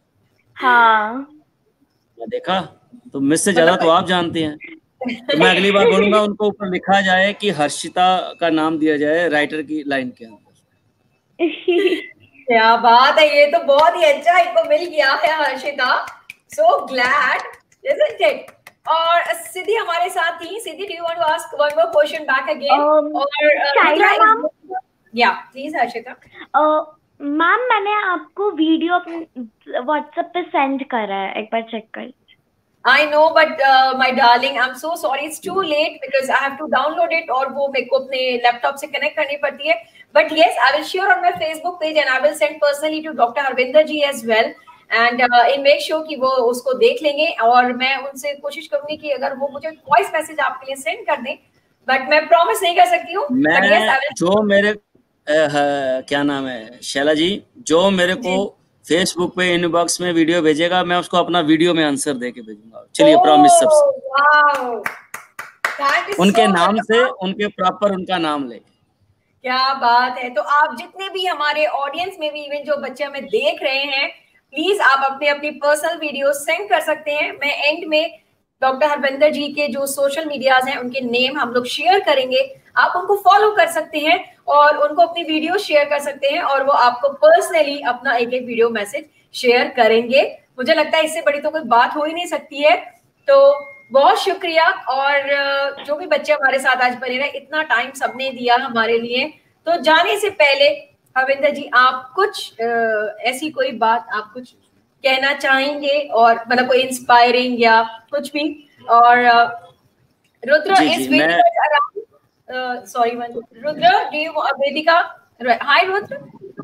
हाँ देखा, तो मुझसे से ज्यादा तो आप जानती हैं। तो मैं अगली बार बोलूंगा उनको ऊपर लिखा जाए कि हर्षिता का नाम दिया जाए राइटर की लाइन के अंदर। क्या बात है, ये तो बहुत ही अच्छा इनको मिल गया है Harshita. So glad, isn't it? और सिद्धि हमारे साथ थी। Siddhi, do you want to ask one more question back again? और या प्लीज हर्षिता। मैम, मैंने आपको वीडियो व्हाट्सएप पे सेंड करा है, एक बार चेक कर। I know, but my darling, I'm so sorry. It's too late because I have to download it और वो मेरे को अपने लैपटॉप से कनेक्ट करनी पड़ती है. But yes, I will share on my Facebook page and I will send personally to Dr. Harvinder ji as well. And in make sure कि वो उसको देख लेंगे और मैं उनसे कोशिश करूंगी कि अगर वो मुझे वॉइस मैसेज आपके लिए सेंड कर दें. But मैं प्रॉमिस नहीं कर सकती हूँ. मैं जो मेरे क्या नाम है शैला जी, जो मेरे को फेसबुक पे इनबॉक्स में वीडियो भेजेगा, मैं उसको अपना वीडियो में आंसर दे के भेजूंगा। चलिए, प्रॉमिस सबसे। उनके नाम से, उनके प्रॉपर उनका नाम ले। क्या बात है। तो आप जितने भी हमारे ऑडियंस में भी, इवन जो बच्चे हमें देख रहे हैं, प्लीज आप अपने अपनी पर्सनल वीडियो सेंड कर सकते हैं। मैं एंड में डॉक्टर हरविंदर जी के जो सोशल मीडियाज हैं उनके नेम हम लोग शेयर करेंगे। आप उनको फॉलो कर सकते हैं और उनको अपनी वीडियो शेयर कर सकते हैं और वो आपको पर्सनली अपना एक एक वीडियो मैसेज शेयर करेंगे। मुझे लगता है इससे बड़ी तो कोई बात हो ही नहीं सकती है। तो बहुत शुक्रिया। और जो भी बच्चे हमारे साथ आज बने रहे, इतना टाइम सबने दिया हमारे लिए। तो जाने से पहले हरविंदर जी, आप कुछ ऐसी कोई बात आप कुछ कहना चाहेंगे और मतलब कोई इंस्पायरिंग या कुछ भी? और Rudra is Vedika around, sorry Rudra, do you Vedika? Hi Rudra.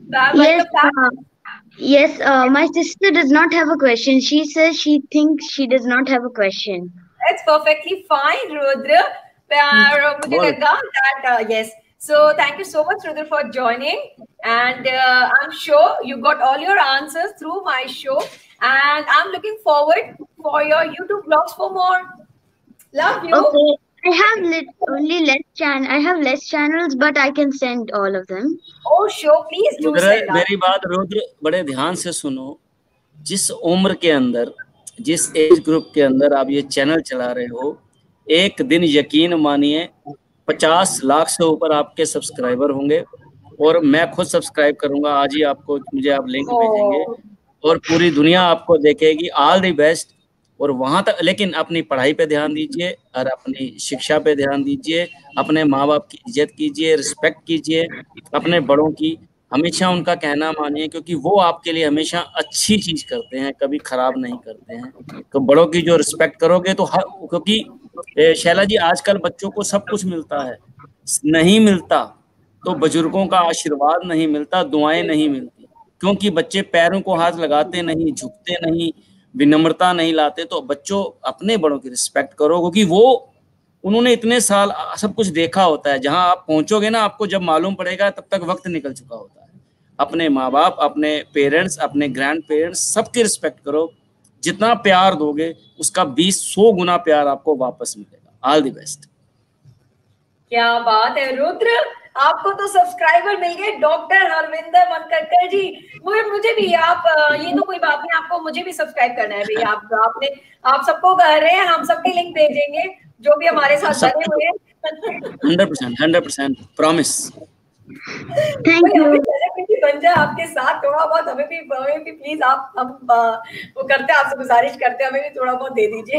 Yes, my sister does not have a question. She says she thinks she does not have a question. That's perfectly fine, Rudra. मुझे लगा that yes. So thank you so much, Rudra, for joining. And I'm sure you got all your answers through my show. And I'm looking forward for your YouTube vlogs for more. Love you. Okay. I have only less channels, but I can send all of them. Oh, sure. Please do send. मेरी बात रुद्र बड़े ध्यान से सुनो। जिस उम्र के अंदर, जिस एज ग्रुप के अंदर आप ये चैनल चला रहे हो, एक दिन यकीन मानिए 50 लाख से ऊपर आपके सब्सक्राइबर होंगे और मैं खुद सब्सक्राइब करूंगा। आज ही आपको मुझे आप लिंक भेजेंगे और पूरी दुनिया आपको देखेगी। All the best. और वहां तक, लेकिन अपनी पढ़ाई पे ध्यान दीजिए और अपनी शिक्षा पे ध्यान दीजिए। अपने माँ बाप की इज्जत कीजिए, रिस्पेक्ट कीजिए अपने बड़ों की। हमेशा उनका कहना मानिए, क्योंकि वो आपके लिए हमेशा अच्छी चीज करते हैं, कभी खराब नहीं करते हैं। तो बड़ों की जो रिस्पेक्ट करोगे तो क्योंकि शैला जी, आजकल बच्चों को सब कुछ मिलता है, नहीं मिलता तो बुजुर्गों का आशीर्वाद नहीं मिलता, दुआएं नहीं मिलती, क्योंकि बच्चे पैरों को हाथ लगाते नहीं, झुकते नहीं, विनम्रता नहीं लाते, तो बच्चों अपने बड़ों की रिस्पेक्ट करो, क्योंकि वो उन्होंने इतने साल सब कुछ देखा होता है। जहां आप पहुंचोगे ना, आपको जब मालूम पड़ेगा तब तक वक्त निकल चुका होता है। अपने माँ बाप, अपने पेरेंट्स, अपने ग्रैंड पेरेंट्स, सबकी रिस्पेक्ट करो। जितना प्यार दोगे उसका 20-100 गुना प्यार आपको वापस मिलेगा। All the best. क्या बात है रुद्र, आपको तो सब्सक्राइबर मिल गए। डॉक्टर हरविंदर मनकरकर जी, मुझे भी आप, ये तो कोई बात नहीं, आपको मुझे भी सब्सक्राइब करना है भैया। आप सबको कर रहे हैं, हम सबके लिंक भेजेंगे जो भी हमारे साथ बने हुए हैं। 100% प्रॉमिस। Thank you. बन जाए आपके साथ थोड़ा बहुत, हमें भी प्लीज आप, हम वो करते हैं, आपसे गुजारिश करते हैं, हमें भी थोड़ा बहुत दे दीजिए।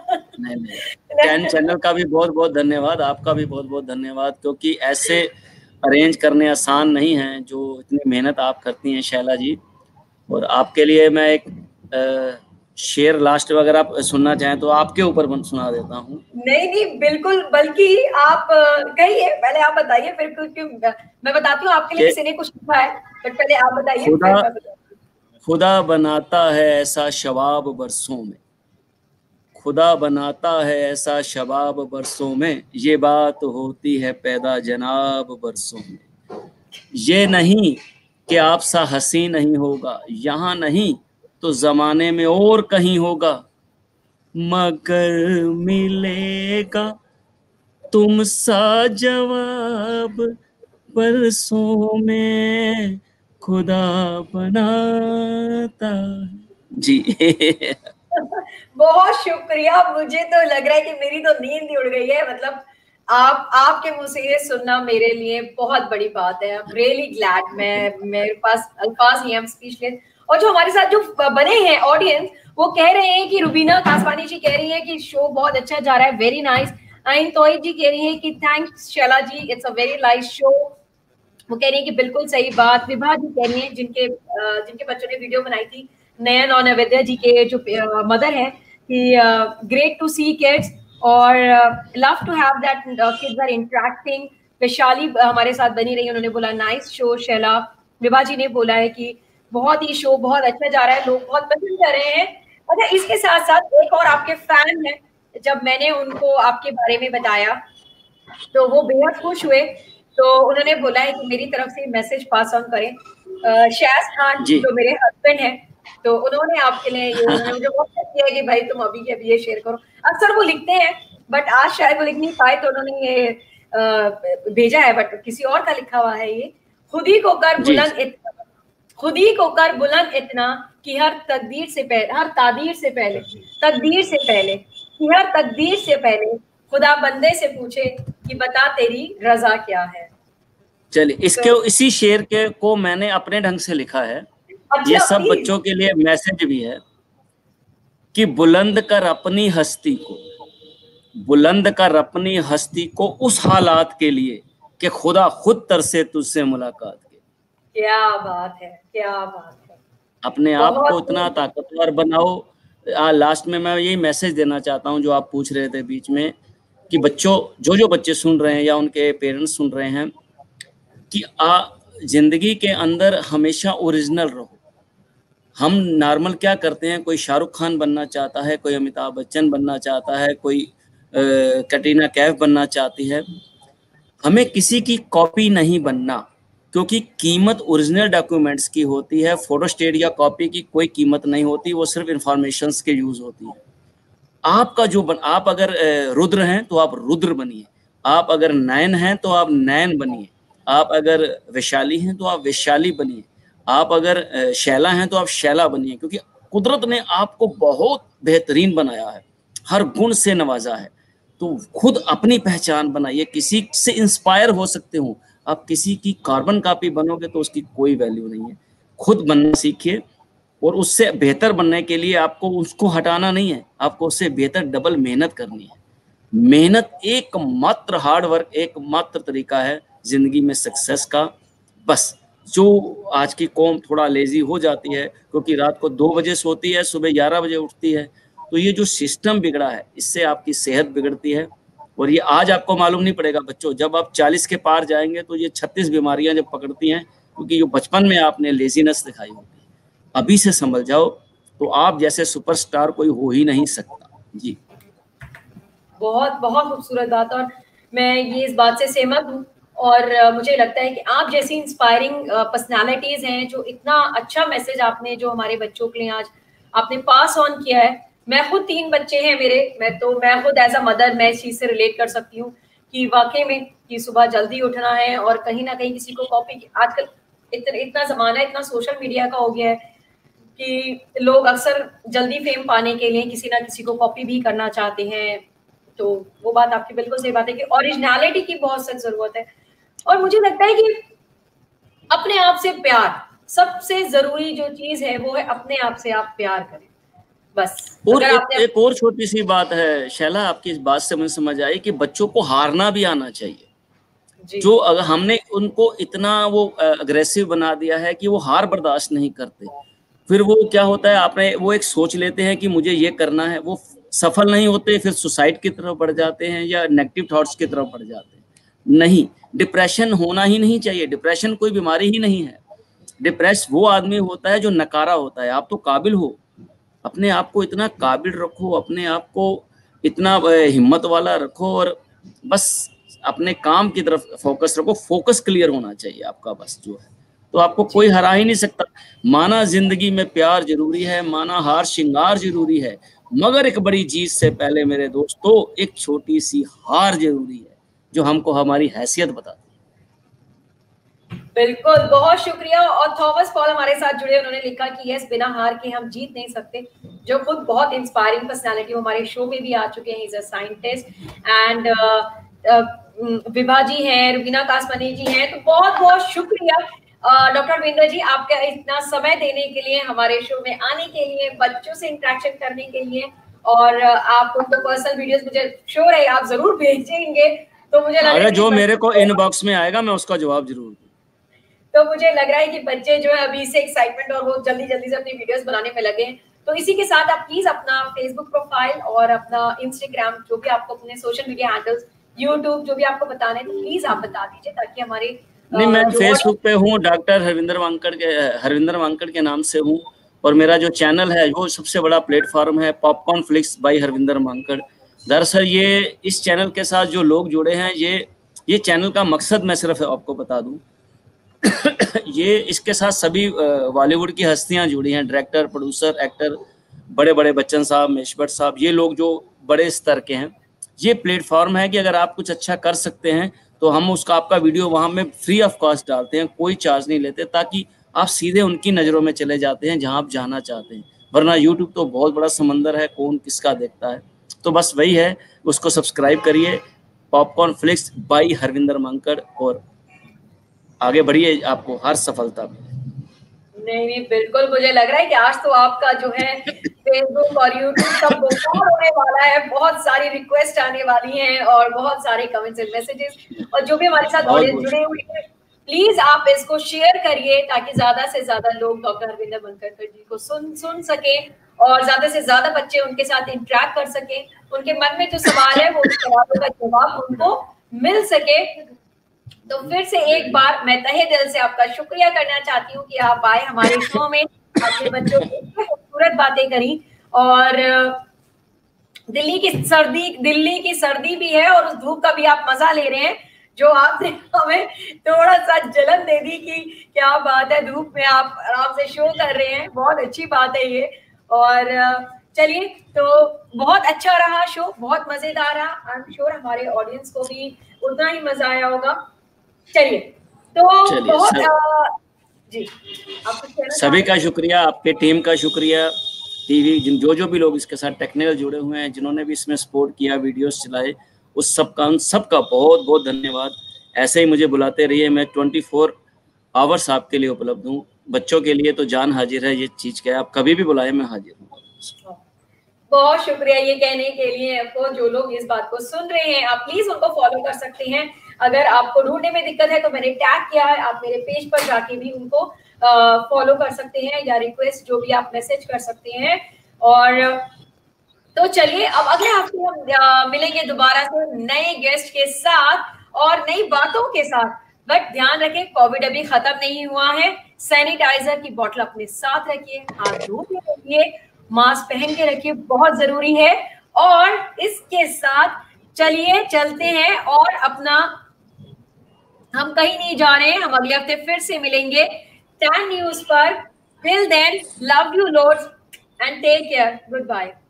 10 चैनल का भी बहुत बहुत धन्यवाद, आपका भी बहुत बहुत धन्यवाद, क्योंकि ऐसे अरेंज करने आसान नहीं है जो इतनी मेहनत आप करती हैं शैला जी। और आपके लिए मैं एक शेर लास्ट में अगर आप सुनना चाहें तो आपके ऊपर सुना देता हूँ। नहीं बिल्कुल, बल्कि आप कहिए, पहले आप बताइए, फिर क्योंकि मैं बताती हूँ आपके लिए किसी ने कुछ लिखा है, तो पहले आप बताइए। खुदा बनाता है ऐसा शबाब बरसों में, खुदा बनाता है ऐसा शबाब बरसों में, ये बात होती है पैदा जनाब बरसों में। ये नहीं कि आप सा हंसी नहीं होगा, यहाँ नहीं तो जमाने में और कहीं होगा, मगर मिलेगा तुम सा जवाब बरसों में, खुदा बनाता जी। बहुत शुक्रिया। मुझे तो लग रहा है कि मेरी तो नींद ही उड़ गई है। मतलब आपके मुंह से ये सुनना मेरे लिए बहुत बड़ी बात है। Really glad. मेरे पास अल्फाज नहीं है, स्पीचलेस। और जो हमारे साथ जो बने हैं ऑडियंस, वो कह रहे हैं कि रुबीना कासवानी जी कह रही है कि शो बहुत अच्छा जा रहा है, वेरी नाइस। आइन तोहिद जी कह रही है कि thanks Shaila ji, it's a very nice show. वो कह रही है कि बिल्कुल सही बात। विभा जी कह रही है, जिनके बच्चों ने वीडियो बनाई थी, नयन और नवेद्या जी के जो मदर है, कि ग्रेट टू सी किड्स और love to have that kids are interacting. Vaishali हमारे साथ बनी रही, उन्होंने बोला नाइस शो शैला। विभा जी ने बोला है कि बहुत ही शो बहुत अच्छा जा रहा है, लोग बहुत पसंद कर रहे हैं। अच्छा, इसके साथ साथ एक और आपके फैन है, जब मैंने उनको आपके बारे में बताया तो वो बेहद खुश हुए। तो उन्होंने बोला है कि मेरी तरफ से मैसेज पास ऑन करें। शायद खान जो मेरे हस्बैंड हैं, तो उन्होंने आपके लिए मुझे बहुत किया कि भाई तुम अभी के अभी ये शेयर करो। अक्सर वो लिखते हैं बट आज शायद वो लिख नहीं पाए, तो उन्होंने ये भेजा है, बट किसी और का लिखा हुआ है ये। खुद ही को कर बुलंद इतना, खुद ही को कर बुलंद इतना कि हर तकदीर से पहले, हर तादीर से पहले, तकदीर से पहले, कि हर तकदीर से पहले खुदा बंदे से पूछे कि बता तेरी रजा क्या है। चलिए, इसके इसी शेर के को मैंने अपने ढंग से लिखा है। ये सब बच्चों के लिए मैसेज भी है कि बुलंद कर अपनी हस्ती को, बुलंद कर अपनी हस्ती को उस हालात के लिए कि खुदा खुद तरसे तुझसे मुलाकात के। क्या बात है, क्या बात है। अपने आप को इतना ताकतवर बनाओ। लास्ट में मैं यही मैसेज देना चाहता हूँ जो आप पूछ रहे थे बीच में, कि बच्चों, जो बच्चे सुन रहे हैं या उनके पेरेंट्स सुन रहे हैं, कि जिंदगी के अंदर हमेशा ओरिजिनल रहो। हम नॉर्मल क्या करते हैं, कोई शाहरुख खान बनना चाहता है, कोई अमिताभ बच्चन बनना चाहता है, कोई कैटरीना कैफ बनना चाहती है। हमें किसी की कॉपी नहीं बनना, क्योंकि कीमत ओरिजिनल डॉक्यूमेंट्स की होती है। फोटोस्टेट या कॉपी की कोई कीमत नहीं होती, वो सिर्फ इंफॉर्मेशंस के यूज होती है। आपका जो आप अगर रुद्र हैं तो आप रुद्र बनिए, आप अगर नयन हैं तो आप नयन बनिए, आप अगर वैशाली हैं तो आप वैशाली बनिए, आप अगर शैला हैं तो आप शैला बनिए, क्योंकि कुदरत ने आपको बहुत बेहतरीन बनाया है, हर गुण से नवाजा है। तो खुद अपनी पहचान बनाइए, किसी से इंस्पायर हो सकते हो। आप किसी की कार्बन कॉपी बनोगे तो उसकी कोई वैल्यू नहीं है। खुद बनना सीखिए, और उससे बेहतर बनने के लिए आपको उसको हटाना नहीं है, आपको उससे बेहतर डबल मेहनत करनी है। मेहनत एकमात्र, हार्ड वर्क एकमात्र तरीका है जिंदगी में सक्सेस का। बस जो आज की कौम थोड़ा लेजी हो जाती है, क्योंकि रात को 2 बजे सोती है, सुबह 11 बजे उठती है, तो ये जो सिस्टम बिगड़ा है, इससे आपकी सेहत बिगड़ती है। और ये आज आपको मालूम नहीं पड़ेगा बच्चों, जब आप 40 के पार जाएंगे तो ये 36 बीमारियां जब पकड़ती हैं, क्योंकि जो बचपन में आपने लेजीनेस दिखाई होती है। अभी से संभल जाओ, तो आप जैसे सुपरस्टार कोई हो ही नहीं सकता। जी, बहुत बहुत खूबसूरत बात, और मैं ये इस बात से सहमत हूँ। और मुझे लगता है कि आप जैसी इंस्पायरिंग पर्सनालिटीज हैं, जो इतना अच्छा मैसेज आपने जो हमारे बच्चों के लिए आज आपने पास ऑन किया है। मैं खुद 3 बच्चे हैं मेरे, मैं खुद एज अ मदर मैं इस चीज से रिलेट कर सकती हूँ कि वाकई में कि सुबह जल्दी उठना है, और कहीं ना कहीं किसी को कॉपी, आजकल इतना जमाना, इतना सोशल मीडिया का हो गया है कि लोग अक्सर जल्दी फेम पाने के लिए किसी ना किसी को कॉपी भी करना चाहते हैं। तो वो बात आपकी बिल्कुल सही बात है कि ओरिजिनलिटी की बहुत सख्त जरूरत है। और मुझे लगता है कि अपने आप से प्यार, सबसे जरूरी जो चीज है वो है अपने आप से आप प्यार करें बस। और एक और छोटी सी बात है शैला, आपकी इस बात से मुझे समझ आई कि बच्चों को हारना भी आना चाहिए। जो अगर हमने उनको इतना वो अग्रेसिव बना दिया है कि वो हार बर्दाश्त नहीं करते, फिर वो क्या होता है, आपने वो एक सोच लेते हैं कि मुझे ये करना है, वो सफल नहीं होते, फिर सुसाइड की तरफ बढ़ जाते हैं या नेगेटिव थॉट्स की तरफ बढ़ जाते हैं। नहीं, डिप्रेशन होना ही नहीं चाहिए। डिप्रेशन कोई बीमारी ही नहीं है। डिप्रेस वो आदमी होता है जो नकारा होता है। आप तो काबिल हो, अपने आप को इतना काबिल रखो, अपने आप को इतना हिम्मत वाला रखो, और बस अपने काम की तरफ फोकस रखो। फोकस क्लियर होना चाहिए आपका बस जो है, तो आपको कोई हरा ही नहीं सकता। माना जिंदगी में प्यार जरूरी है, माना हार श्रृंगार जरूरी है, मगर एक बड़ी जीत से पहले मेरे दोस्तों एक छोटी सी हार जरूरी है जो हमको हमारी हैसियत बताती है। बिल्कुल, बहुत शुक्रिया। और थॉमस पॉल हमारे साथ जुड़े, उन्होंने लिखा कि यस, बिना हार के हम जीत नहीं सकते, जो खुद बहुत इंस्पायरिंग पर्सनालिटी हमारे शो में भी आ चुके हैं। He is a scientist. And Vibha ji हैं, रुबीना कासमनी जी हैं, तो बहुत बहुत शुक्रिया डॉक्टर रविंद्र जी आपका इतना समय देने के लिए, हमारे शो में आने के लिए, बच्चों से इंटरेक्शन करने के लिए। और आप उनको पर्सनल वीडियोस मुझे श्योर है आप जरूर भेजेंगे, तो मुझे लग रहा है जो मेरे को इनबॉक्स में आएगा मैं उसका जवाब जरूर दूं। तो मुझे लग रहा है कि बच्चे जो है अभी से एक्साइटमेंट और वो जल्दी जल्दी से अपनी वीडियोस बनाने में लगे हैं। तो इसी के साथ आप प्लीज अपना फेसबुक प्रोफाइल और अपना इंस्टाग्राम, जो भी आपको अपने सोशल मीडिया हैंडल्स, यूट्यूब, जो भी आपको बताने, तो प्लीज आप बता दीजिए ताकि हमारे नहीं, मैं फेसबुक पे हूँ, डॉक्टर हरविंदर वांकड़ के नाम से हूँ, और मेरा जो चैनल है वो सबसे बड़ा प्लेटफॉर्म है popcorn flicks by Harvinder Wankad. दरअसल ये इस चैनल के साथ जो लोग जुड़े हैं, ये चैनल का मकसद मैं सिर्फ आपको बता दूं ये इसके साथ सभी बॉलीवुड की हस्तियां जुड़ी हैं, डायरेक्टर, प्रोड्यूसर, एक्टर, बड़े बड़े बच्चन साहब, महेश भट्ट साहब, ये लोग जो बड़े स्तर के हैं। ये प्लेटफॉर्म है कि अगर आप कुछ अच्छा कर सकते हैं तो हम उसका आपका वीडियो वहां में फ्री ऑफ कॉस्ट डालते हैं, कोई चार्ज नहीं लेते, ताकि आप सीधे उनकी नज़रों में चले जाते हैं जहां आप जाना चाहते हैं। वरना यूट्यूब तो बहुत बड़ा समंदर है, कौन किसका देखता है। तो बस वही है, उसको सब्सक्राइब करिए, popcorn flicks by Harvinder Wankad, और आगे बढ़िए, आपको हर सफलता में। नहीं, बिल्कुल, मुझे लग रहा है कि आज तो आपका जो है फेसबुक और यूट्यूब सब बुखार होने वाला है। बहुत सारी रिक्वेस्ट आने वाली हैं और बहुत सारे कमेंट्स एंड मैसेजेस, और जो भी हमारे साथ ऑडियंस जुड़े हुए हैं, प्लीज आप इसको शेयर करिए ताकि ज्यादा से ज्यादा लोग डॉक्टर हरविंदर वांकड़ जी को सुन सके, और ज्यादा से ज्यादा बच्चे उनके साथ इंटरेक्ट कर सके, उनके मन में जो सवाल है वो सवालों का जवाब उनको मिल सके। तो फिर से एक बार मैं तहे दिल से आपका शुक्रिया करना चाहती हूँ कि आप आए हमारे शो में, अपने बच्चों की खूबसूरत बातें करी। और दिल्ली की सर्दी भी है और उस धूप का भी आप मजा ले रहे हैं, जो आपने हमें थोड़ा सा जलन दे दी कि क्या बात है, धूप में आप आराम से शो कर रहे हैं, बहुत अच्छी बात है ये। और चलिए, तो बहुत अच्छा रहा शो, बहुत मजेदार रहा। आई एम श्योर हमारे ऑडियंस को भी उतना ही मजा आया होगा। चलिए, तो बहुत जी, सभी का शुक्रिया, आपके टीम का शुक्रिया, टीवी जो भी लोग इसके साथ टेक्निकल जुड़े हुए हैं, जिन्होंने भी इसमें सपोर्ट किया, वीडियोस चलाए, उस सबका बहुत बहुत धन्यवाद। ऐसे ही मुझे बुलाते रहिए, मैं 24 आवर्स आपके लिए उपलब्ध हूँ। बच्चों के लिए तो जान हाजिर है, ये चीज क्या है, आप कभी भी बुलाए मैं हाजिर हूँ। बहुत शुक्रिया ये कहने के लिए आपको। जो लोग इस बात को सुन रहे हैं, आप प्लीज उनको फॉलो कर सकते हैं। अगर आपको ढूंढने में दिक्कत है तो मैंने टैग किया है, आप मेरे पेज पर जाके भी उनको फॉलो कर सकते हैं, या रिक्वेस्ट जो भी आप मैसेज कर सकते हैं। और तो चलिए, अब अगले हफ्ते हम मिलेंगे दोबारा से नए गेस्ट के साथ और नई बातों के साथ। बट ध्यान रखें, कोविड अभी खत्म नहीं हुआ है। सैनिटाइजर की बोतल अपने साथ रखिए, हाथ धोते रहिए, मास्क पहन के रखिए, बहुत जरूरी है। और इसके साथ चलिए चलते हैं और अपना, हम कहीं नहीं जा रहे हैं, हम अगले हफ्ते फिर से मिलेंगे टैन न्यूज पर। Till then, love you loads and take care, good bye.